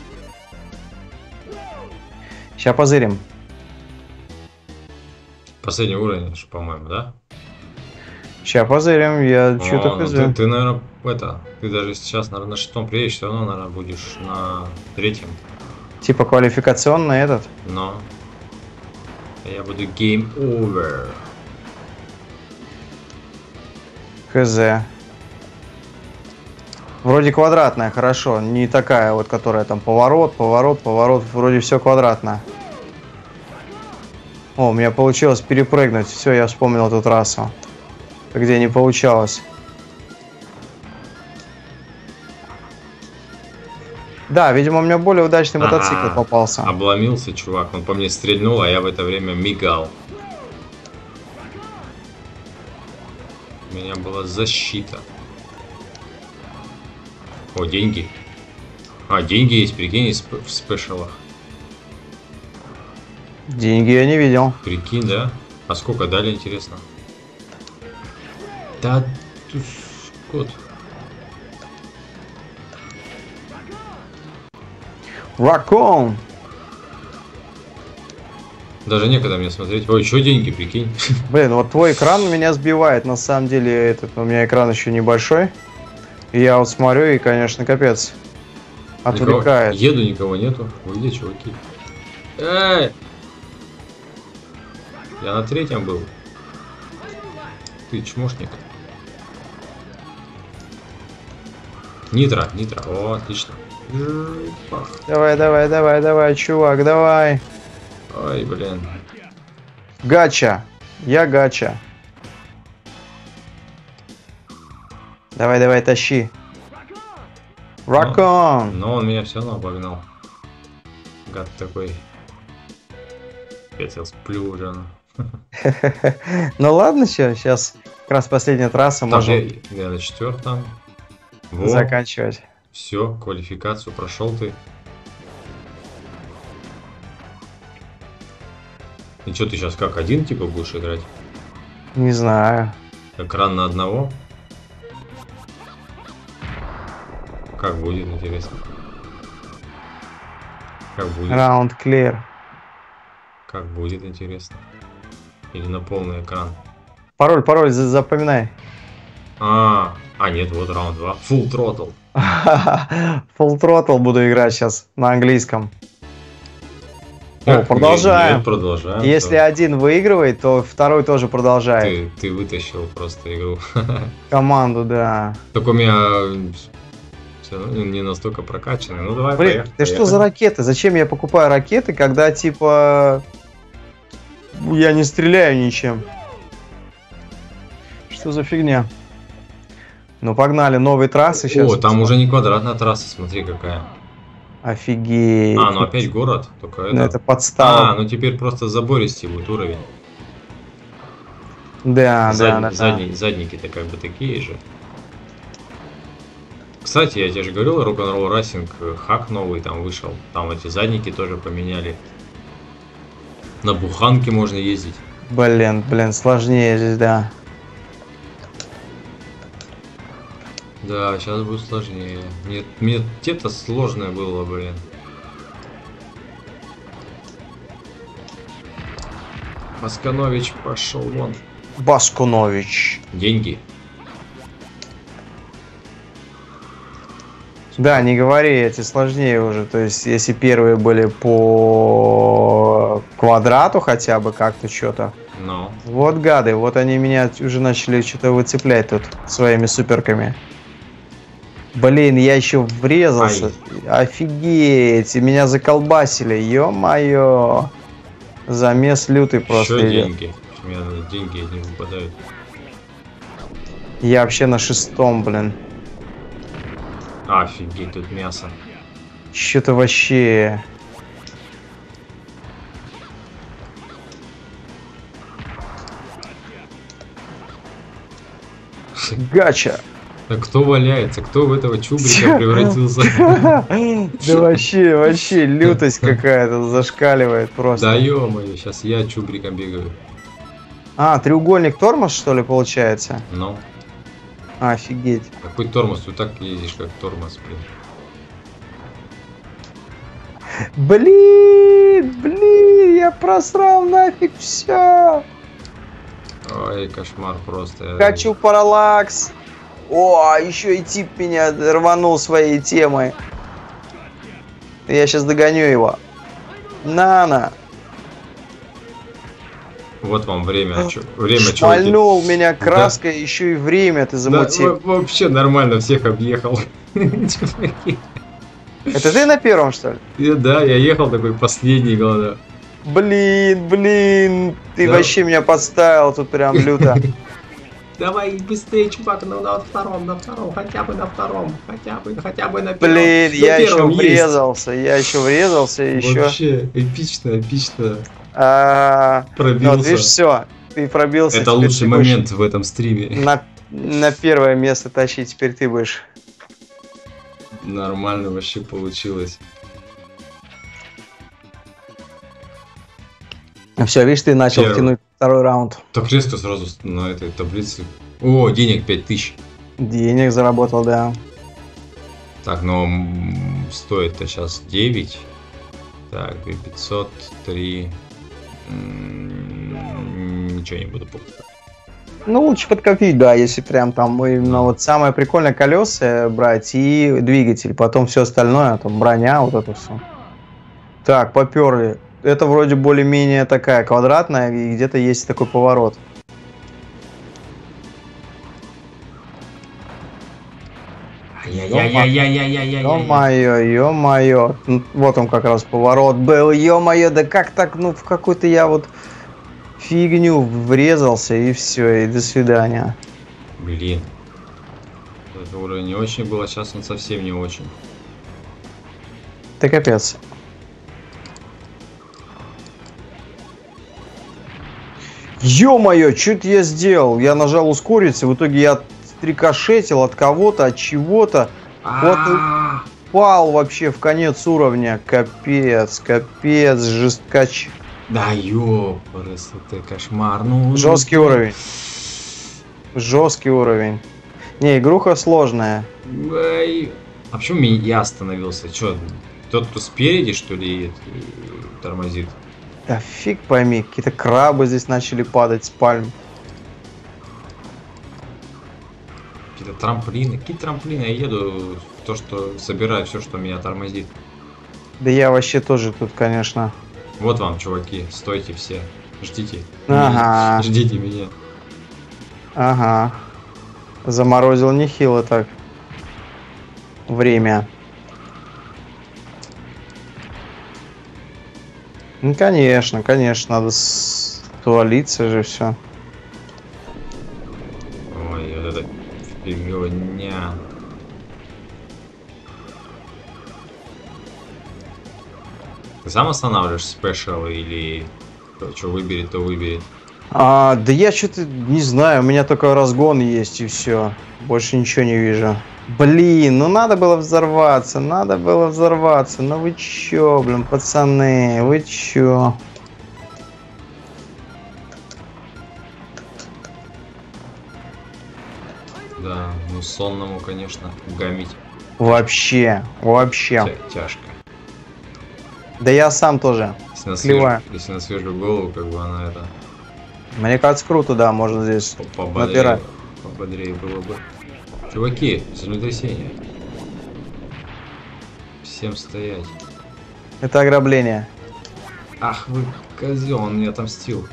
Сейчас позырим. Последний уровень, по-моему, да? Сейчас позырим, я что-то Ну хз. ты, наверное, ты даже сейчас, наверное, на 6-м приедешь, все равно, наверное, будешь на 3-м. Типа квалификационный этот. Но я буду game over. Хз. Вроде квадратная, хорошо. Не такая вот, которая там поворот, поворот, поворот. Вроде все квадратно. О, у меня получилось перепрыгнуть. Все, я вспомнил эту трассу. Где не получалось. Да, видимо, у меня более удачный мотоцикл попался. Обломился, чувак. Он по мне стрельнул, а я в это время мигал. У меня была защита. О, деньги. А, деньги есть, прикинь, в спешалах. Деньги я не видел. Прикинь, да? А сколько дали, интересно? Да, тут кот. Rock on! Даже некогда мне смотреть. Ой, что деньги, прикинь? Блин, вот твой экран меня сбивает. На самом деле, у меня экран еще небольшой. И я вот смотрю, и, конечно, капец. Отвлекает. Еду, никого нету. Вы где, чуваки? Эй! Я на 3-м был. Ты чмошник. Нитро. О, отлично. Давай, давай, давай, давай, чувак, давай. Ой, блин. Гача. Я гача. Давай, давай, тащи. Rock on. Но он меня все равно обогнал. Гад такой. Я сплю уже. Ну ладно, сейчас как раз последняя трасса, можем я на 4-м. заканчивать. Все, квалификацию прошел ты. И что ты сейчас как один типа будешь играть? Не знаю. Экран на одного? Как будет, интересно? Как будет? Round clear. Как будет, интересно? Или на полный экран? Пароль, запоминай. Нет, вот раунд 2. Full throttle. Full throttle буду играть сейчас на английском. О, продолжаем. Нет, продолжаем. Если один выигрывает, то второй тоже продолжает. Ты вытащил просто игру. Команду, да. Только у меня не настолько прокачанный. Ну давай, блин, ты что за ракеты? Зачем я покупаю ракеты, когда типа я не стреляю ничем? Что за фигня? Ну погнали, новые трассы сейчас. О, там уже не квадратная трасса, смотри какая. Офигеть. Ну опять город, только это подстава. Ну теперь просто забористый будет уровень. Да. Задники-то как бы такие же. Кстати, я тебе же говорил, Rock'n'Roll Racing хак новый там вышел. Там эти задники тоже поменяли. На буханке можно ездить. Блин, сложнее здесь, да. Да, сейчас будет сложнее. Мне где-то сложное было, блин. Басканович пошел вон. Баскунович. Деньги. Да, не говори, эти сложнее уже. То есть, если первые были по квадрату хотя бы как-то что-то. No. Вот гады, вот они меня уже начали что-то выцеплять тут своими суперками. Блин, я еще врезался. Офигеть, меня заколбасили, ё-моё. Замес лютый просто. Еще деньги. У меня деньги не выпадают. Я вообще на 6-м, блин. Офигеть, тут мясо. Что-то вообще... Гача. Да кто валяется? Кто в этого чубрика превратился? Да вообще лютость какая-то зашкаливает просто. Да ё-моё, сейчас я чубриком бегаю. Треугольник тормоз, что ли, получается? Ну. Офигеть. Какой тормоз? Ты так ездишь, как тормоз, блин. Блин, я просрал нафиг все. Ой, кошмар просто. Хочу параллакс. О, еще и тип меня рванул своей темой. Я сейчас догоню его. Нана. Вот вам время. Время Шмальнул меня краской, да. Еще и время ты замутил. Да, вообще нормально всех объехал. Это ты на первом, что ли? Да, я ехал такой последний, главное. Блин, ты вообще меня подставил тут прям люто. Давай быстрее, чувак, на втором, хотя бы на втором, хотя бы на первом. Блин, я еще врезался, еще. Вообще, эпично. Пробился. Вот видишь, все, ты пробился. Это лучший момент в этом стриме. На первое место тащи, теперь ты будешь. Нормально вообще получилось. Все, видишь, ты начал тянуть второй раунд. Так резко сразу на этой таблице. О, денег 5000. Денег заработал, да. Так, но стоит-то сейчас 9. Так, 2500, 3. Ничего не буду покупать. Ну, лучше подкопить, да, если прям там именно вот самое прикольное колеса брать и двигатель. Потом все остальное, там броня, вот это все. Так, поперли. Это вроде более-менее такая квадратная, и где-то есть такой поворот. Ё-моё. Вот он как раз поворот был. Ё-моё, да как так, ну в какую-то я вот фигню врезался, и все, и до свидания. Блин. Это уровень не очень было, сейчас он совсем не очень. Ты капец. Ё-моё, что-то я сделал. Я нажал ускориться, в итоге я рикошетил от кого-то, от чего-то. Вот упал вообще в конец уровня. Капец, жесткач. Да ёпарас, это кошмар. Ну, жесткий уровень. Жесткий уровень. Не, игруха сложная. А почему я остановился? Че, тот, кто спереди, что ли, тормозит? Да фиг пойми, какие-то крабы здесь начали падать с пальм. Какие-то трамплины. Какие трамплины? Я еду в то, что собираю все, что меня тормозит. Да я вообще тоже тут, конечно. Вот вам, чуваки, стойте все. Ждите. Ага. Ждите меня. Ага. Заморозил нехило так. Время. Ну, конечно, надо стволиться же все. Ой, вот это фигня. Ты сам останавливаешь спешл или что выберет, то выберет? Да я что-то не знаю, у меня только разгон есть и все. Больше ничего не вижу. Блин, ну надо было взорваться. Ну вы чё, блин, пацаны, вы чё? Да, ну сонному, конечно, гамить. Вообще. Тяжко. Да я сам тоже. Если на свежую голову, как бы она это... Мне кажется, круто, да, можно здесь набирать. Пободрее было бы. Чуваки, землетрясение. Всем стоять. Это ограбление. Ах вы козел, он меня отомстил.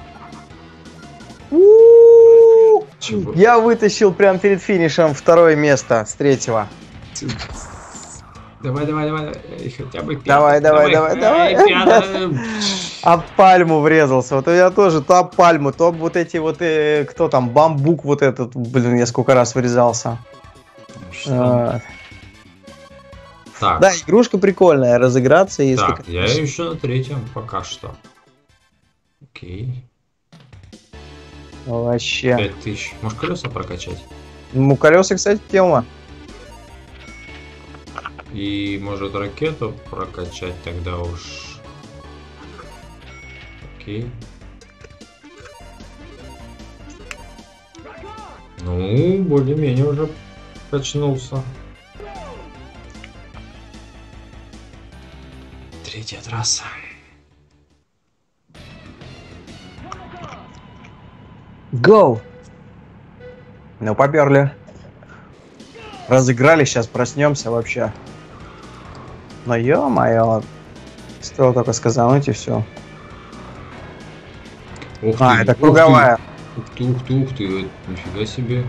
Чего? Я вытащил прямо перед финишем второе место с третьего. Давай. Хотя бы давай. Об пальму врезался. Вот я тоже то об пальму, то об вот эти вот, кто там, бамбук вот этот. Блин, я сколько раз врезался. Так. Да, игрушка прикольная, разыграться, если... Так, я еще на третьем пока что. Окей. Вообще. 5000. Может, колеса прокачать? Ну, колеса, кстати, тема. И может ракету прокачать тогда уж. Окей. Ну, более-менее уже качнулся. Третья трасса. Go! Ну, поперли. Разыграли, сейчас проснемся вообще. Но ё-моё. Стоило только сказануть и все. Ух ты, Это ух круговая. ты, ух ты, ух ты, нифига себе.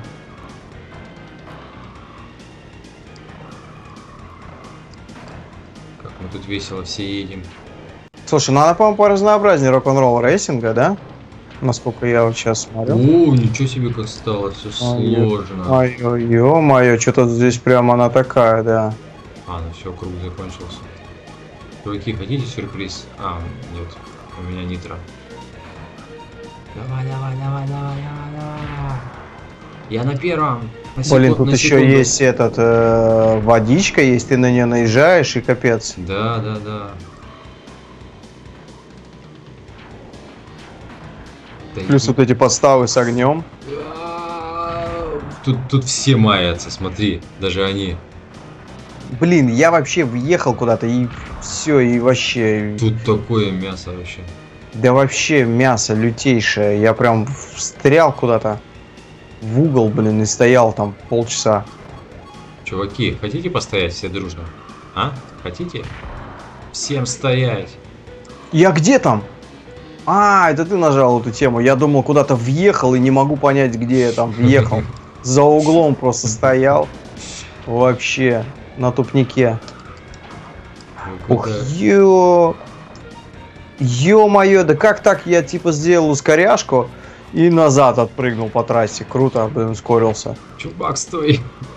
Как мы тут весело все едем. Слушай, ну она, по-моему, по разнообразнее рок-н-ролл рейсинга, да? Насколько я вот сейчас смотрю. О, ничего себе, как стало, все сложно. Ё-моё, что-то здесь прямо она такая, да. А, ну все, круг закончился. Чуваки, хотите сюрприз? А, нет, у меня нитро. Давай, давай, давай, давай, давай, давай. Я на первом. Блин, тут еще есть водичка, есть, ты на нее наезжаешь и капец. Да, да, да. Плюс вот эти подставы с огнем. Тут все маятся, смотри, даже они. Блин, я вообще въехал куда-то и все, и вообще... Тут такое мясо вообще. Да вообще мясо лютейшее. Я прям встрял куда-то в угол, блин, и стоял там полчаса. Чуваки, хотите постоять все дружно? А? Хотите? Всем стоять. Я где там? А, это ты нажал эту тему. Я думал, куда-то въехал и не могу понять, где я там въехал. За углом просто стоял. Вообще, на тупнике. Ух, ё-моё, да как так я типа сделал ускоряшку и назад отпрыгнул по трассе. Круто, блин, ускорился. Чувак, стой.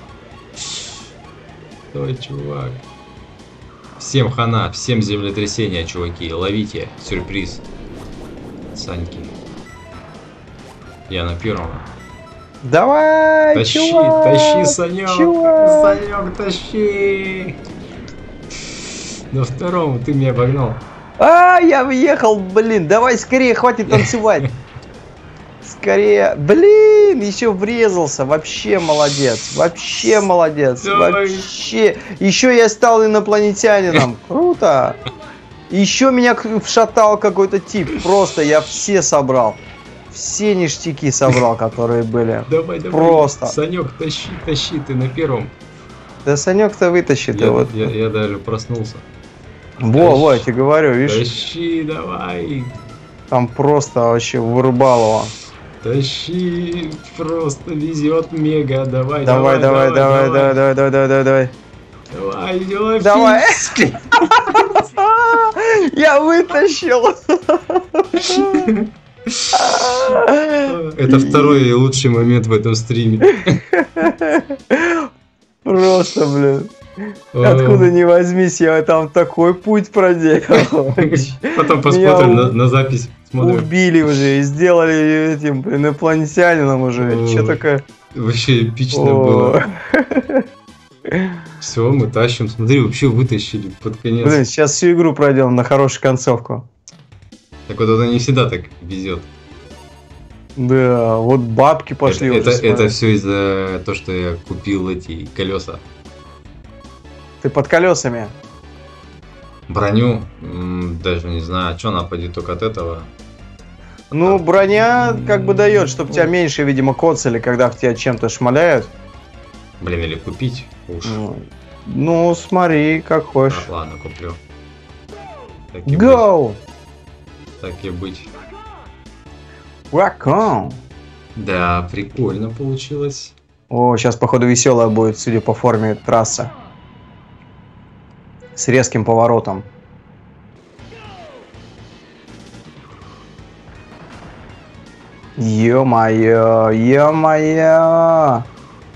Стой, чувак. Всем хана, всем землетрясения, чуваки. Ловите сюрприз. Саньки. Я на первом. Давай, тащи, чувак, тащи, Санек. чувак. Санек, тащи. На втором ты меня обогнал. А, я въехал, блин, давай скорее, хватит танцевать. Скорее, блин, еще врезался, вообще молодец, вообще молодец, Давай. вообще. Еще я стал инопланетянином, круто. Еще меня вшатал какой-то тип, просто я все собрал. Все ништяки собрал, которые были. Давай, давай. Просто. Санек, тащи, тащи, ты на первом. Да Санек-то вытащит. Я даже проснулся. Во, я тебе говорю, видишь? Тащи, давай. Там просто вообще вырубало. Тащи, просто везет мега. Давай, давай. Давай. Я вытащил. Это второй лучший момент в этом стриме. Просто, блин. Откуда ни возьмись, я там такой путь проделал. Потом посмотрим на запись. Убили уже и сделали этим инопланетянином уже. Че такое? Вообще эпично было. Все, мы тащим. Смотри, вообще вытащили под конец. Блин, сейчас всю игру пройдем на хорошую концовку. Так вот это не всегда так везет. Да, вот бабки пошли. Это все из-за того, что я купил эти колеса. Ты под колесами? Броню, даже не знаю, что она пойдет только от этого. Ну, броня как бы дает, чтобы тебя меньше, видимо, коцали, когда в тебя чем-то шмаляют. Блин, или купить уж. Ну, смотри, как хочешь. Ладно, куплю. Go! Так и быть. Rock on! Да, прикольно получилось. О, сейчас, походу, веселая будет, судя по форме трасса. С резким поворотом. Ё-моё, ё-моё!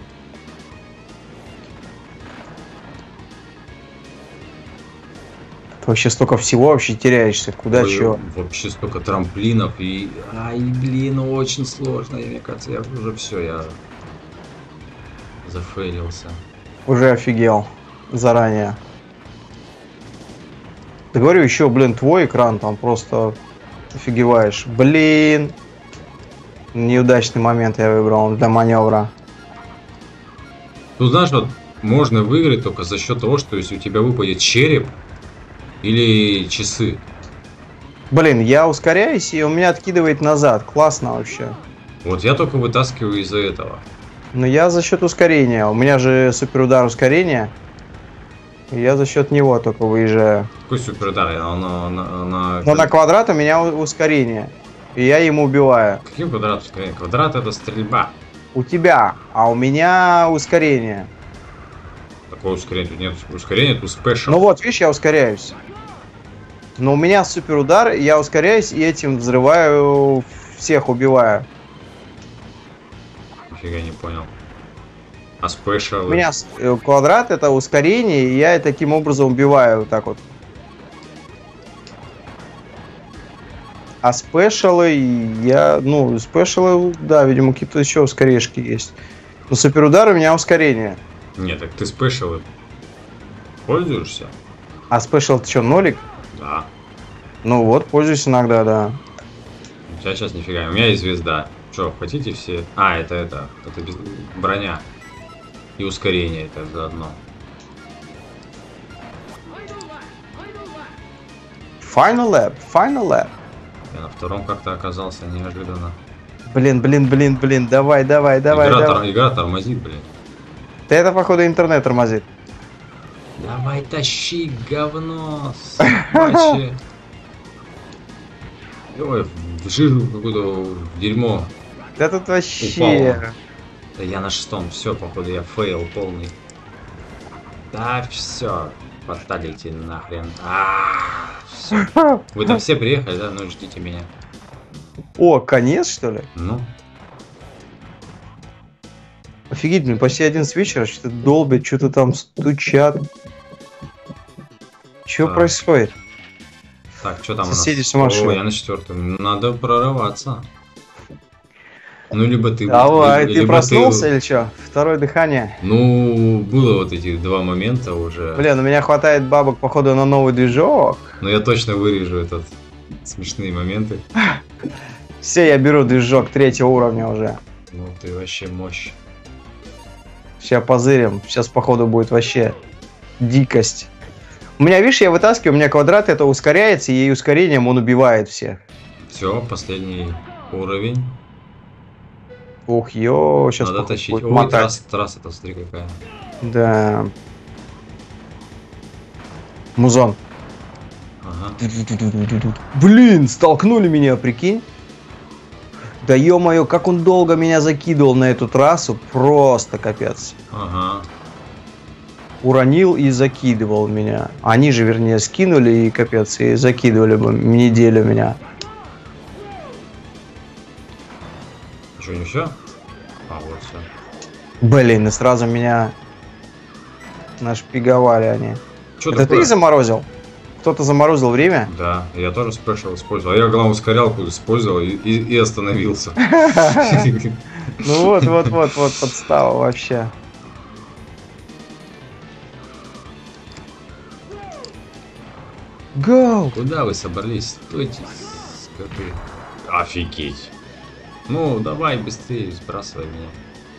Ты вообще столько всего вообще теряешься. Куда чё? Вообще столько трамплинов и... Ай, блин, очень сложно. Мне кажется, я уже все, я зафейлился. Уже офигел. Заранее. Ты говорю, еще, блин, твой экран там просто офигеваешь. Блин. Неудачный момент я выбрал для маневра. Ну, знаешь, вот можно выиграть только за счет того, что если у тебя выпадет череп или часы. Блин, я ускоряюсь, и у меня откидывает назад. Классно вообще. Вот я только вытаскиваю из-за этого. Но я за счет ускорения. У меня же суперудар ускорения. И я за счет него только выезжаю. Какой суперудар? Но на квадрат у меня ускорение. И я ему убиваю. Каким квадрат ускорение? Квадрат это стрельба. У тебя, а у меня ускорение. Такого ускорения тут нет. Ускорение тут спешл. Ну вот, видишь, я ускоряюсь. Но у меня суперудар, я ускоряюсь и этим взрываю, всех убиваю. Нифига не понял. А спешл? У меня квадрат это ускорение, и я таким образом убиваю вот так вот. А спешалы я, ну, спешалы, да, видимо, какие-то еще ускорежки есть. Но суперудар у меня ускорение. Нет, так ты спешалы пользуешься? А спешл ты что, нолик? Да. Ну вот, пользуюсь иногда, да. У тебя сейчас нифига. У меня есть звезда. Что, хотите все? А, это броня. И ускорение это заодно. Final lap. Я на втором как-то оказался неожиданно. Блин, давай. Игра тормозит, блин. Да это, походу, интернет тормозит. Давай тащи, говно, собачье. Ой, в жиру какое-то, в дерьмо. Да тут вообще... Упало. Да я на шестом, все, походу, я фейл полный. Да, все, подталите нахрен. Все. Вы там все приехали, да? Ну, ждите меня. О, конец, что ли? Ну. Офигеть, блин, почти 11 вечера, что-то долбят, что-то там стучат. Что Так. происходит? Так, что там Соседи у нас? сумасшедшие. О, я на четвертом. Надо прорываться. Ну, либо ты... Давай, ты либо проснулся или что? Второе дыхание. Ну, было вот эти два момента уже. Блин, у меня хватает бабок, походу, на новый движок. Но я точно вырежу этот смешные моменты. Все, я беру движок 3-го уровня уже. Ну, ты вообще мощь. Сейчас позырим. Сейчас, походу, будет вообще дикость. У меня, видишь, я вытаскиваю, у меня квадрат это ускоряется, и ускорением он убивает всех. Все, последний уровень. Ух, ё, сейчас Надо тащить. будет Ой, мотать. трасса-то, смотри, какая. Да. Музон. Ага. Блин, столкнули меня, прикинь. Да ё-моё, как он долго меня закидывал на эту трассу, просто капец. Ага. Уронил и закидывал меня. Они же, вернее, скинули и капец, и закидывали бы неделю меня. Что, не все? А, вот все. Блин, и сразу меня нашпиговали они. Что Это такое? ты заморозил? Кто-то заморозил время? Да, я тоже спешл использовал. А я, главное, ускорялку использовал и остановился. Ну вот, подстава вообще. Гоу! Куда вы собрались? Стойте, скоты. Офигеть. Ну, давай быстрее, сбрасывай меня.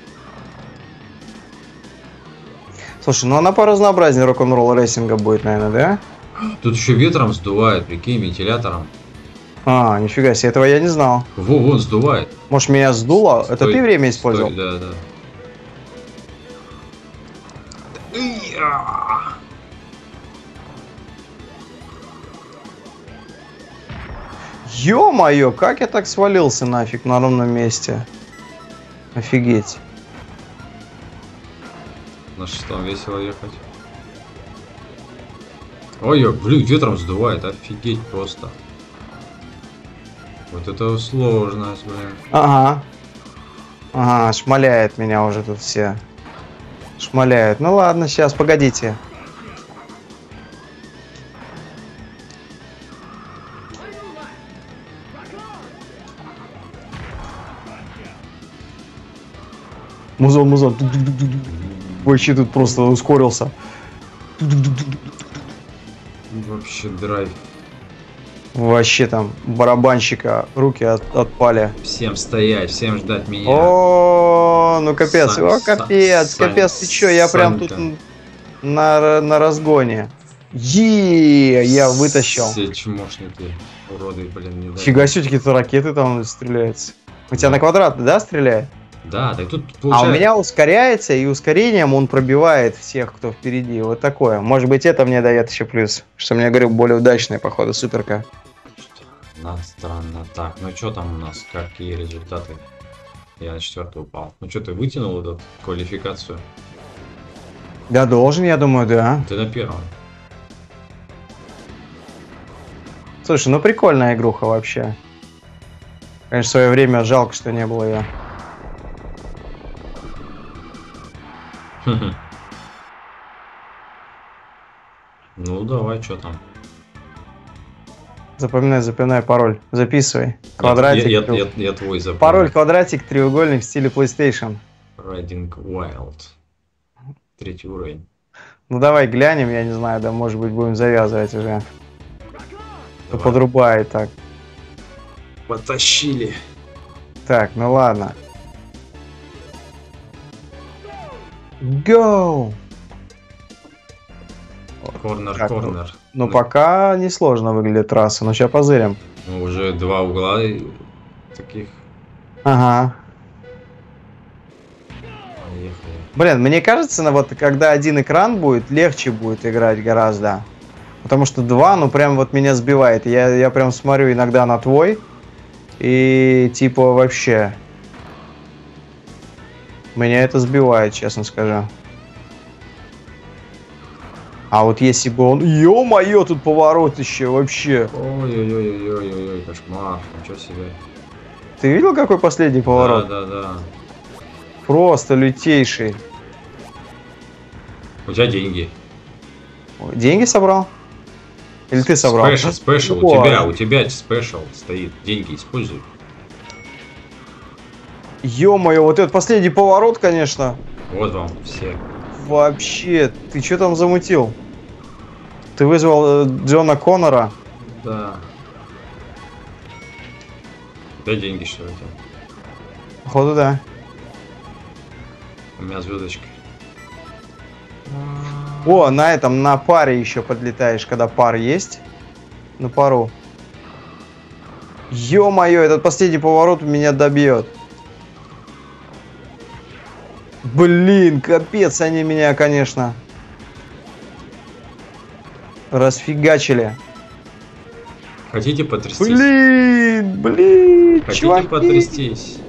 Слушай, ну она по разнообразнее рок-н-ролл рейсинга будет, наверное, да? Тут еще ветром сдувает, прикинь, вентилятором. А, нифига себе, этого я не знал. Вон сдувает. Может, меня сдуло? Это Стой, ты время использовал? стой, да. Ё-моё, как я так свалился нафиг на ровном месте? Офигеть. На шестом весело ехать. Ой, блин, ветром сдувает, офигеть просто. Вот это сложность, блин. Ага. Ага, шмаляет меня уже тут все. Шмаляют. Ну ладно, сейчас, погодите. Музон. Вообще тут просто ускорился. Вообще драйв. Вообще там барабанщика руки отпали. Всем стоять, всем ждать меня. О, ну капец, Сань, капец, ты чё, я прям тут на разгоне. Я вытащил. Все чмошники, уроды, блин, не Фига себе, какие-то ракеты там стреляются. У тебя на квадрат, да, стреляет? Да, так тут А у получается... меня ускоряется, и ускорением он пробивает всех, кто впереди. Вот такое. Может быть, это мне дает еще плюс. Что мне, говорю, более удачная, походу, суперка. Странно. Так, ну что там у нас? Какие результаты? Я на 4-й упал. Ну что, ты вытянул эту квалификацию? Да, должен, я думаю, да. Ты на 1-м. Слушай, ну прикольная игруха вообще. Конечно, в свое время жалко, что не было ее. Ну, давай, что там? Запоминай пароль. Записывай. Квадратик. Я твой запомнил. Пароль квадратик, треугольник в стиле PlayStation. Riding Wild. 3-й уровень. Ну давай глянем, я не знаю, да может быть будем завязывать уже. Давай. Подрубает так. Потащили. Так, ну ладно. Go! Корнер, Так, корнер. Ну пока несложно выглядит трасса, но сейчас позырим. Ну, уже 2 угла таких. Ага. Поехали. Блин, мне кажется, вот когда один экран будет, легче будет играть гораздо. Потому что 2, ну прям вот меня сбивает. Я прям смотрю иногда на твой. И типа вообще... Меня это сбивает, честно скажу. А вот если бы он... Ё-моё, тут поворотище вообще. Ой-ой-ой-ой-ой-ой, кошмар. Ничего себе. Ты видел, какой последний поворот? Да. Просто лютейший. У тебя деньги. Деньги собрал? Или ты собрал? Спешл, у тебя спешл стоит. Деньги используй. Ё-моё, вот этот последний поворот, конечно. Вот вам все. Вообще, ты что там замутил? Ты вызвал Джона Коннора? Да. Дай деньги, что ли, у тебя? Походу, да. У меня звездочка. О, на этом, на паре еще подлетаешь, когда пар есть. На пару. Ё-моё, этот последний поворот меня добьет. Блин, капец, они меня, конечно, расфигачили. Хотите потрястись? Блин, Хотите чуваки. потрястись?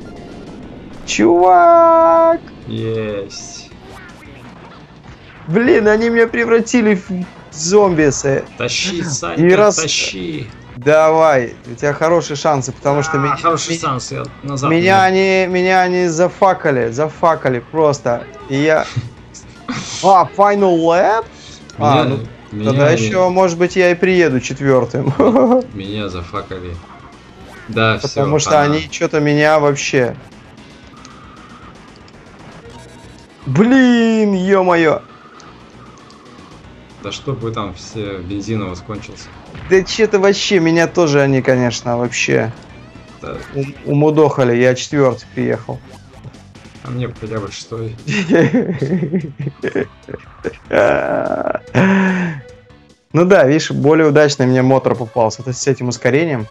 Чувак! Есть. Блин, они меня превратили в зомби. Тащи, Санька, тащи. Давай, у тебя хорошие шансы, потому что хороший шанс, я назад. меня они зафакали просто. И я... Final Lap? Тогда еще, может быть, я и приеду 4-м. Меня зафакали. Да, все. Потому что они что-то меня вообще... Блин, ё-моё. Да чтоб вы там все бензин у вас кончился. Да что-то вообще, меня тоже они, конечно, вообще Да. умудохали. Я 4-й приехал. А мне хотя бы 6-й. Ну да, видишь, более удачный мне мотор попался. То есть с этим ускорением.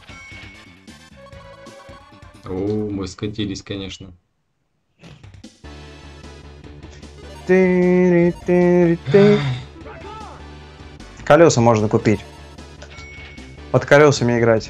О, мы скатились, конечно. Колеса можно купить. Под колесами играть.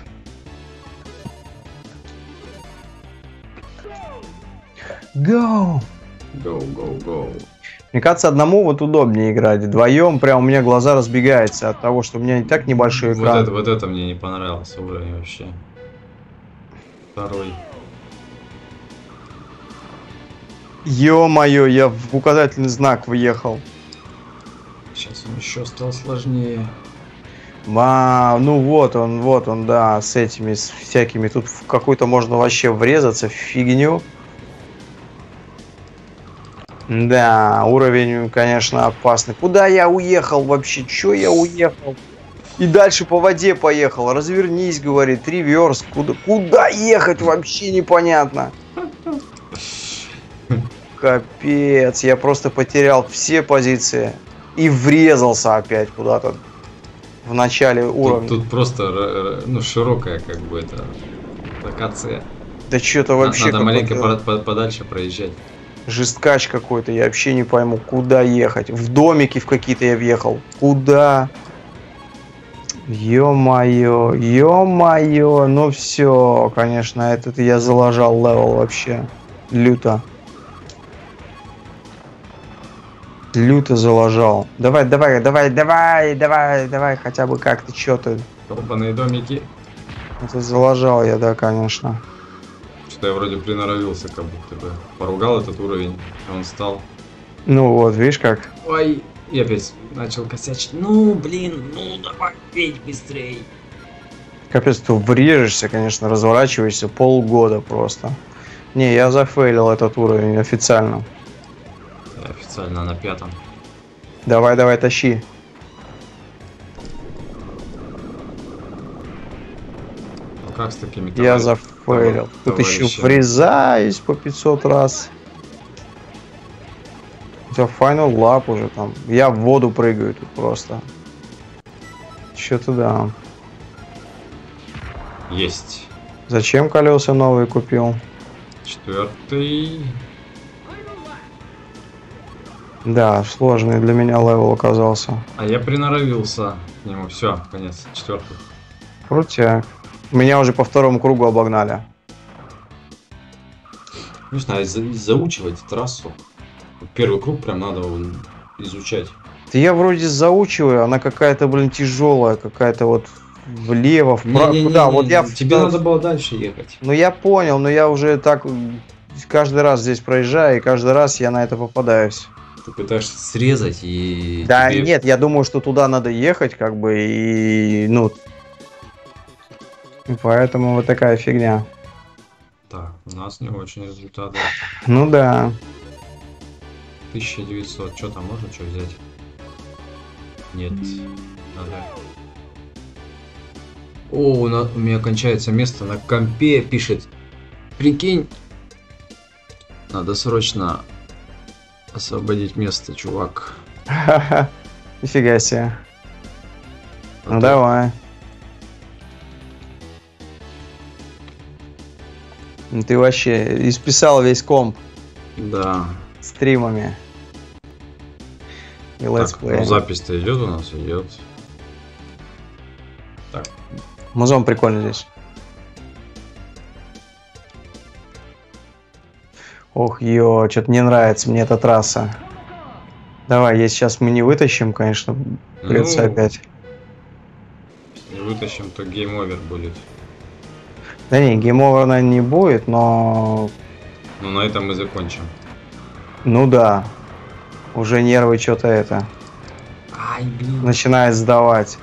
Go! Go. Мне кажется, одному вот удобнее играть. Вдвоем прям у меня глаза разбегаются от того, что у меня и так небольшой экран. Вот это мне не понравился уровень вообще. 2-й. Ё-моё, я в указательный знак въехал. Сейчас он еще стал сложнее. Ну вот он, да, с этими, с всякими. Тут в какой-то можно вообще врезаться в фигню. Да, уровень, конечно, опасный. Куда я уехал вообще? Чё я уехал? И дальше по воде поехал. Развернись, говорит, реверс. Куда ехать вообще непонятно. Капец, я просто потерял все позиции. И врезался опять куда-то в начале уровня. Тут просто, широкая, как бы, это локация. Да что-то вообще Надо маленько какой-то подальше проезжать. жесткач какой-то. Я вообще не пойму, куда ехать. В домики в какие-то я въехал. Куда? Ё-моё, ё-моё. Ну все, конечно, этот я залажал левел вообще. Люто. Люто залажал. Давай, давай, давай, давай, давай, давай, хотя бы как-то что-то. Долбаные домики. Это залажал я, да, конечно. Что-то я вроде приноровился, как будто бы. Поругал этот уровень, и он стал. Ну вот, видишь как? Ой, я опять начал косячить. Ну, блин, ну давай, петь быстрей. Капец, ты врежешься, конечно, разворачиваешься полгода просто. Не, я зафейлил этот уровень официально. Я официально на 5-м. Давай, давай, тащи. Ну как с такими Я зафейлил. Тут еще врезаюсь по 500 раз. У тебя final lap уже там. Я в воду прыгаю тут просто. Что-то да. Есть. Зачем колеса новые купил? 4-й. Да, сложный для меня левел оказался. А я приноровился к нему. Все, конец. 4-й. Крутяк. Меня уже по второму кругу обогнали. Нужно заучивать трассу. Первый круг прям надо изучать. Да я вроде заучиваю, она какая-то, блин, тяжелая, какая-то вот влево, вправо. Куда? Вот я тебе надо было дальше ехать. Ну я понял, но я уже так каждый раз здесь проезжаю, и каждый раз я на это попадаюсь. Ты пытаешься срезать и... Да нет, я думаю, что туда надо ехать, как бы, и, ну... И поэтому вот такая фигня. Так, у нас не очень результаты. Ну да. 1900. Что там, можно что взять? Нет. Надо... О, у меня кончается место на компе, пишет. Прикинь. Надо срочно освободить место, чувак. Нифига себе. А Ну давай. Ты вообще исписал весь комп. Да. Стримами. И летсплей. Ну, запись-то идет у нас, идет. Так. Музон прикольно здесь. Ох, ё, что-то не нравится мне эта трасса. Давай, если сейчас мы не вытащим, конечно, придется опять. Если не вытащим, то гейм-овер будет. Да не, гейм-овер, наверное, не будет, но... Ну, на этом мы закончим. Ну да. Уже нервы что-то это... Ай, блин. Начинает сдавать.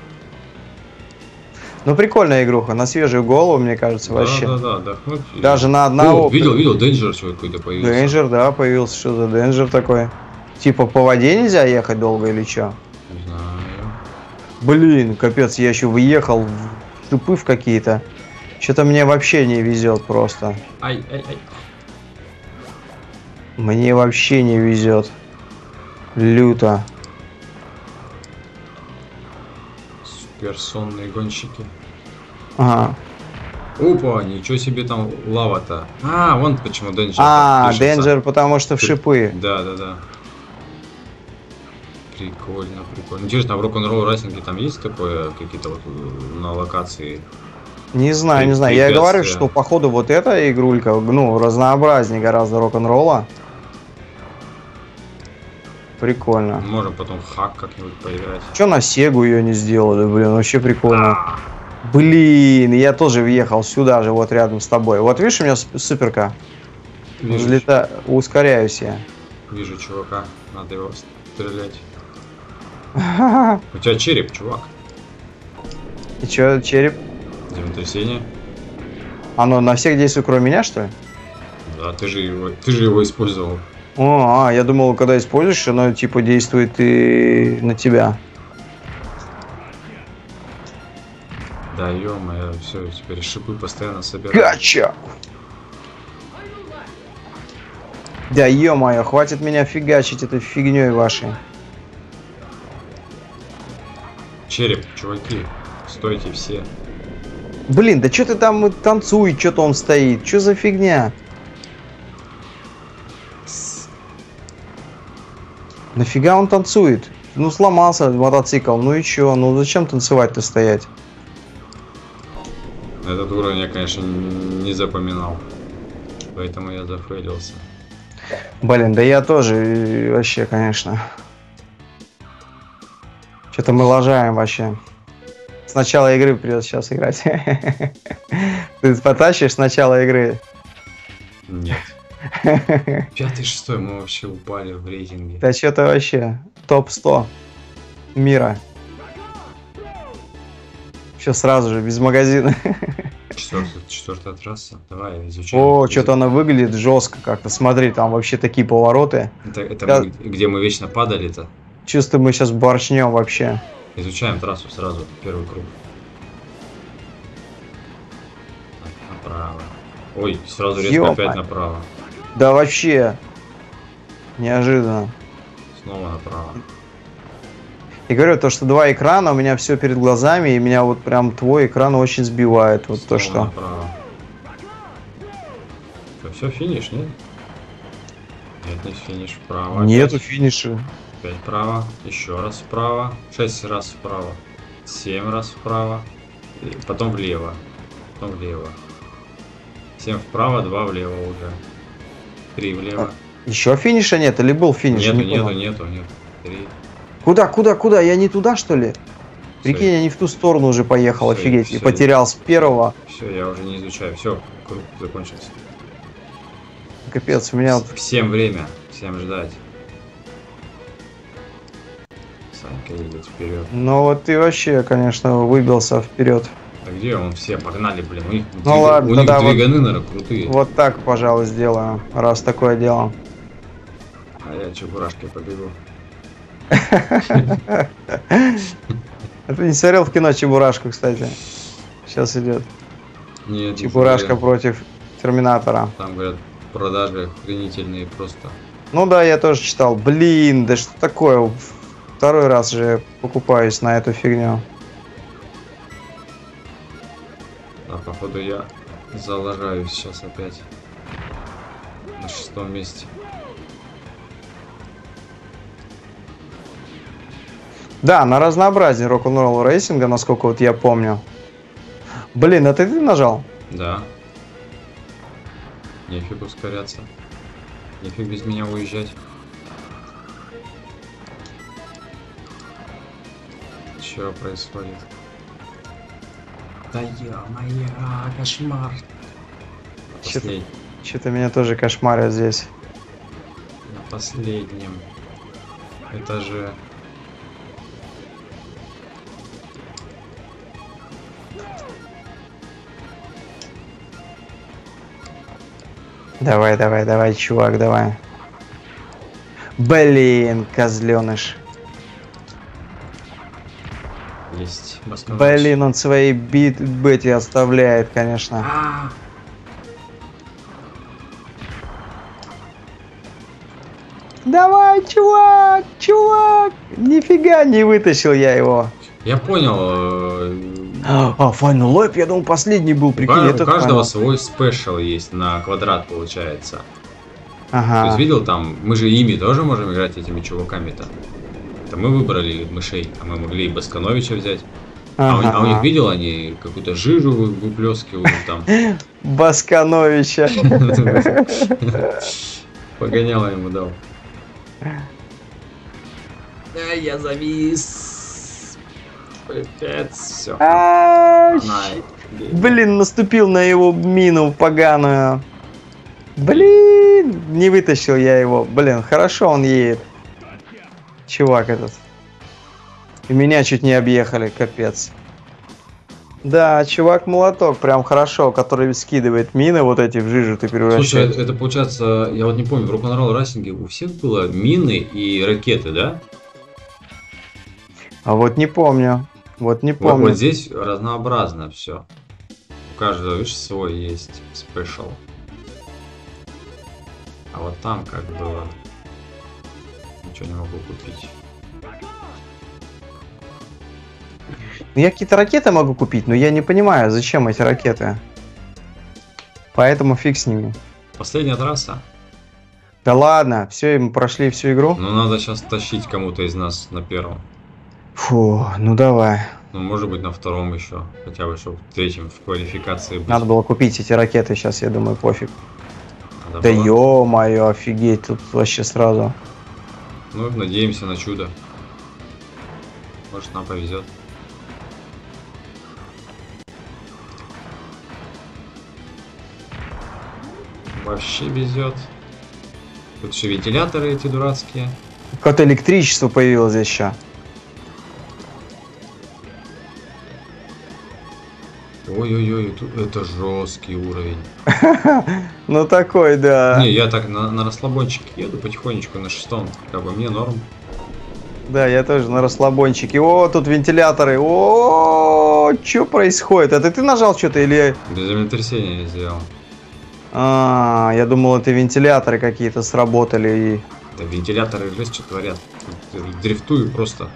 Ну, прикольная игруха, на свежую голову, мне кажется, вообще. Да, отдохнуть. Даже на одного... О, видел, Danger какой-то появился. Danger, да, появился. Что за Danger такой? Типа по воде нельзя ехать долго или что? Не знаю. Блин, капец, я еще въехал в шипы в какие-то. Что-то мне вообще не везет просто. Ай. Мне вообще не везет. Люто. Суперсонные гонщики. Ага. Опа, ничего себе там лава-то. А, вон почему Danger. А, пишется. Danger, потому что в шипы. Да. Прикольно. Интересно, а в Rock'n'Roll Racing там есть такое, какие-то вот на локации? Не знаю. Я говорю, что походу вот эта игрулька, ну, разнообразнее гораздо рок-н-ролла. Прикольно. Можем потом хак как-нибудь поиграть. Че на Сегу ее не сделали, блин, вообще прикольно. Блин, я тоже въехал сюда же, вот рядом с тобой. Вот видишь, у меня суперка. Ускоряюсь я. Вижу чувака, надо его стрелять. У тебя череп, чувак. И че, череп? Землетрясение. Оно на всех действует, кроме меня, что ли? Да, ты же его использовал. Я думал, когда используешь, оно типа действует и на тебя. Да, ё-моё, все, теперь шипы постоянно собираю. Гача! Да ё-моё, хватит меня фигачить этой фигней вашей. Череп, чуваки, стойте все. Блин, да что ты там танцует, что-то он стоит. Что за фигня? Нафига он танцует? Ну сломался мотоцикл, ну и чё? Ну зачем танцевать-то стоять? Этот уровень я, конечно, не запоминал. Поэтому я зафейлился. Блин, да я тоже вообще, конечно. Что-то мы лажаем вообще. С начала игры придется сейчас играть. Ты потащишь с начала игры? Нет. 5-6 мы вообще упали в рейтинге. Да что-то вообще топ-100 мира. Все сразу же, без магазина. Четвертая трасса. Давай изучаем. О, что-то она выглядит жестко как-то. Смотри, там вообще такие повороты. Это Я- мы, где мы вечно падали-то. Чувствую, мы сейчас борчнем вообще. Изучаем трассу сразу, первый круг. Так, направо. Ой, сразу резко Ё-моё. опять направо. Да вообще. Неожиданно. Снова направо. И говорю, то, что два экрана, у меня все перед глазами, и меня вот прям твой экран очень сбивает. Вот то, Снова что... направо. Все, финиш, нет? Нет, не финиш, вправо. Нету Опять. финиша. Опять вправо, еще раз вправо, 6 раз вправо, 7 раз вправо, и потом влево, потом влево. 7 вправо, 2 влево уже. 3 влево. Еще финиша нет? Или был финиш? Нету, Не нету, понял. нету, нет. 3. Куда? Я не туда, что ли? Прикинь, я не в ту сторону уже поехал, Всё, офигеть. И всё. потерял с первого. Все, я уже не изучаю. Все, круг закончился. Капец, у меня... Всем время, всем ждать. Санька едет вперед. Ну вот ты вообще, конечно, выбился вперед. А где он? Все погнали, блин. У них, Ну ладно, у них тогда вот- двиганы, наверное, крутые. Вот так, пожалуй, сделаю, раз такое дело. А я чебурашкой побегу. А ты не смотрел в кино Чебурашку, кстати? Сейчас идет. Нет, не Чебурашка смотрел. против Терминатора. Там, говорят, продажи охренительные просто. Ну да, я тоже читал. Блин, да что такое? Второй раз же покупаюсь на эту фигню. А походу я залажаюсь сейчас опять. На 6-м месте. Да, на разнообразие рок-н-ролл рейсинга, насколько вот я помню. Блин, это ты нажал? Да. Нефиг ускоряться. Нефиг без меня уезжать. Что происходит? Да ё-моё, кошмар. Чё-то Что-то меня тоже кошмарят здесь. На последнем этаже. Давай, чувак, давай. Блин, козленыш. Есть. Басконвич. Блин, он свои бети оставляет, конечно. А, Давай, чувак! Нифига не вытащил я его. я понял. Final Lap, я думал, последний был, прикинь, У это каждого Final. свой спешл есть на квадрат, получается. То Ага. есть видел там, мы же ими тоже можем играть, этими чуваками-то. Это мы выбрали мышей, а мы могли и Баскановича взять. А у них Ага. видел, они какую-то жижу выплескивают там. Баскановича. Погоняло ему дал. Я завис. Пипец, все. Ай, Блин, наступил на его мину поганую. Блин, не вытащил я его. Блин, хорошо он едет. Чувак этот. И меня чуть не объехали, капец. Да, чувак-молоток, прям хорошо, который скидывает мины вот эти в жижу, ты Слушай, превращаешь. это получается, я вот не помню, в рок-н-ролл рейсинге у всех было мины и ракеты, да? А вот не помню. Вот не Вот, помню. вот здесь разнообразно все. У каждого, видишь, свой есть спешл. А вот там как было. Ничего не могу купить. Ну, я какие-то ракеты могу купить, но я не понимаю, зачем эти ракеты. Поэтому фиг с ними. Последняя трасса. Да ладно, все, мы прошли всю игру. Ну, надо сейчас тащить кому-то из нас на первом. Фу, ну давай. Ну, может быть, на втором еще. Хотя бы, чтобы в третьем в квалификации быть. Надо было купить эти ракеты, сейчас, я думаю, пофиг. Надо Да было. ё-моё, офигеть, тут вообще сразу. Ну, надеемся на чудо. Может, нам повезет. Вообще везет. Тут еще вентиляторы эти дурацкие. Какое-то электричество появилось здесь еще. Ой-ой-ой, это жесткий уровень. Ну такой, да. Не, я так на расслабончике еду потихонечку на шестом. Как бы мне норм. Да, я тоже на расслабончике. О, тут вентиляторы. О, что происходит? Это ты нажал что-то или... Для землетрясения я сделал. А, я думал, это вентиляторы какие-то сработали и... Да вентиляторы жесть что творят. Тут дрифтую просто.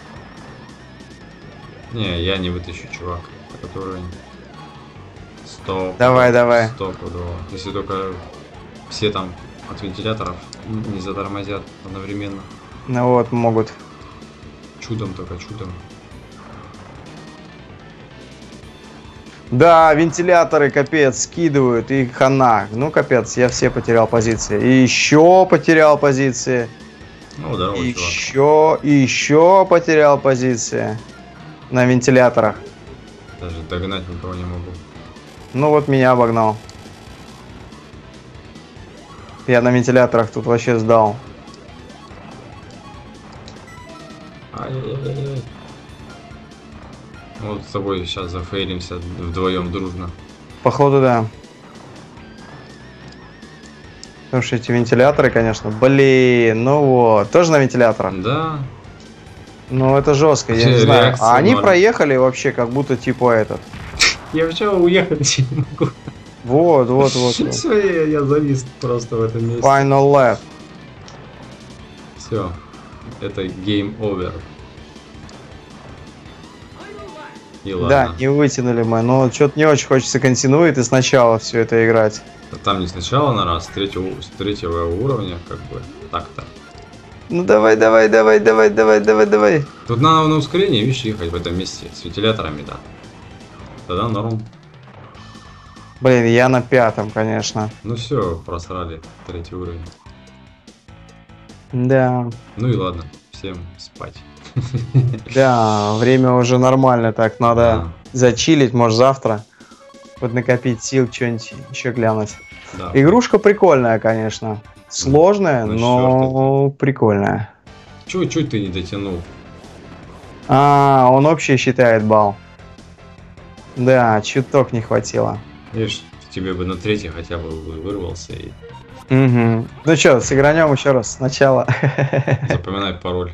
Не, я не вытащу, чувак. Который... Стоп. Давай, давай. Стопудово. Если только все там от вентиляторов не затормозят одновременно. Ну вот, могут. Чудом только, чудом. Да, вентиляторы, капец, скидывают, и хана. Ну, капец, я все потерял позиции. И еще потерял позиции. Ну, здорово, И чувак. еще потерял позиции. На вентиляторах. Даже догнать никого не могу. Ну вот меня обогнал. Я на вентиляторах тут вообще сдал. Ай-яй-яй-яй. Вот с тобой сейчас зафейлимся вдвоем дружно. Походу, да. Потому что эти вентиляторы, конечно, блин, ну вот. Тоже на вентиляторах? Да. Ну это жестко, я не знаю. Реакция А они ноль. проехали вообще как будто типа этот. Я вообще уехать не могу. Вот, вот, вот. вот. Все, я завис просто в этом месте. Final lap. Все. Это game over. И ладно. Да, не вытянули мы, но что-то не очень хочется континуить и сначала все это играть. Там не сначала на раз, с третьего уровня, как бы так-то. Ну давай, давай, давай, давай, давай, давай, давай. Тут надо на ускорение, видишь, ехать в этом месте с вентиляторами, да. Тогда норм. Блин, я на пятом, конечно. Ну все, просрали третий уровень. Да, Ну и ладно, всем спать. да, время уже нормально, так надо Да. зачилить, может завтра поднакопить сил, что-нибудь еще глянуть. Да. Игрушка прикольная, конечно. Сложная, Ну, но прикольная. Чуть ты не дотянул? А, он общий считает балл. Да, чуток не хватило. Видишь, тебе бы на третий хотя бы вырвался и Угу. Ну что, сыгранем еще раз сначала. запоминай пароль.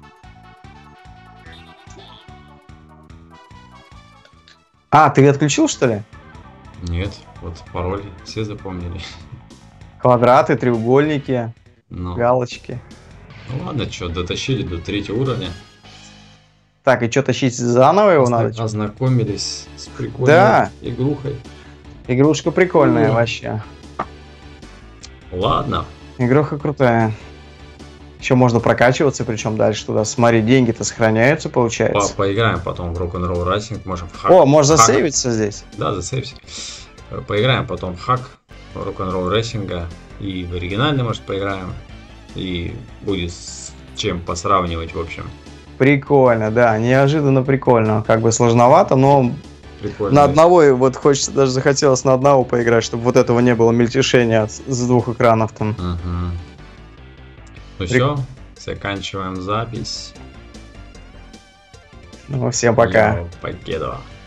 А, ты отключил, что ли? Нет, вот пароль все запомнили. Квадраты, треугольники, Ну, галочки. ну ладно, что, дотащили до третьего уровня. Так, и что, тащить заново его надо? Ознакомились с прикольной Да. игрухой. Игрушка прикольная Ой. вообще. Ладно. Игруха крутая. Еще можно прокачиваться, причем дальше туда. Смотри, деньги-то сохраняются, получается. Поиграем потом в Rock'n'Roll Racing, можем в хак. О, можно хак. засейвиться здесь. Да, засейвся. Поиграем потом в хак Rock'n'Roll Racing. И в оригинальный, может, поиграем. И будет с чем посравнивать, в общем. Прикольно, да, неожиданно прикольно. Как бы сложновато, но Прикольно. на одного, и вот хочется, даже захотелось на одного поиграть, чтобы вот этого не было мельтешения с двух экранов там. Угу. Ну все, заканчиваем запись. Ну, всем пока. Йо, покедова.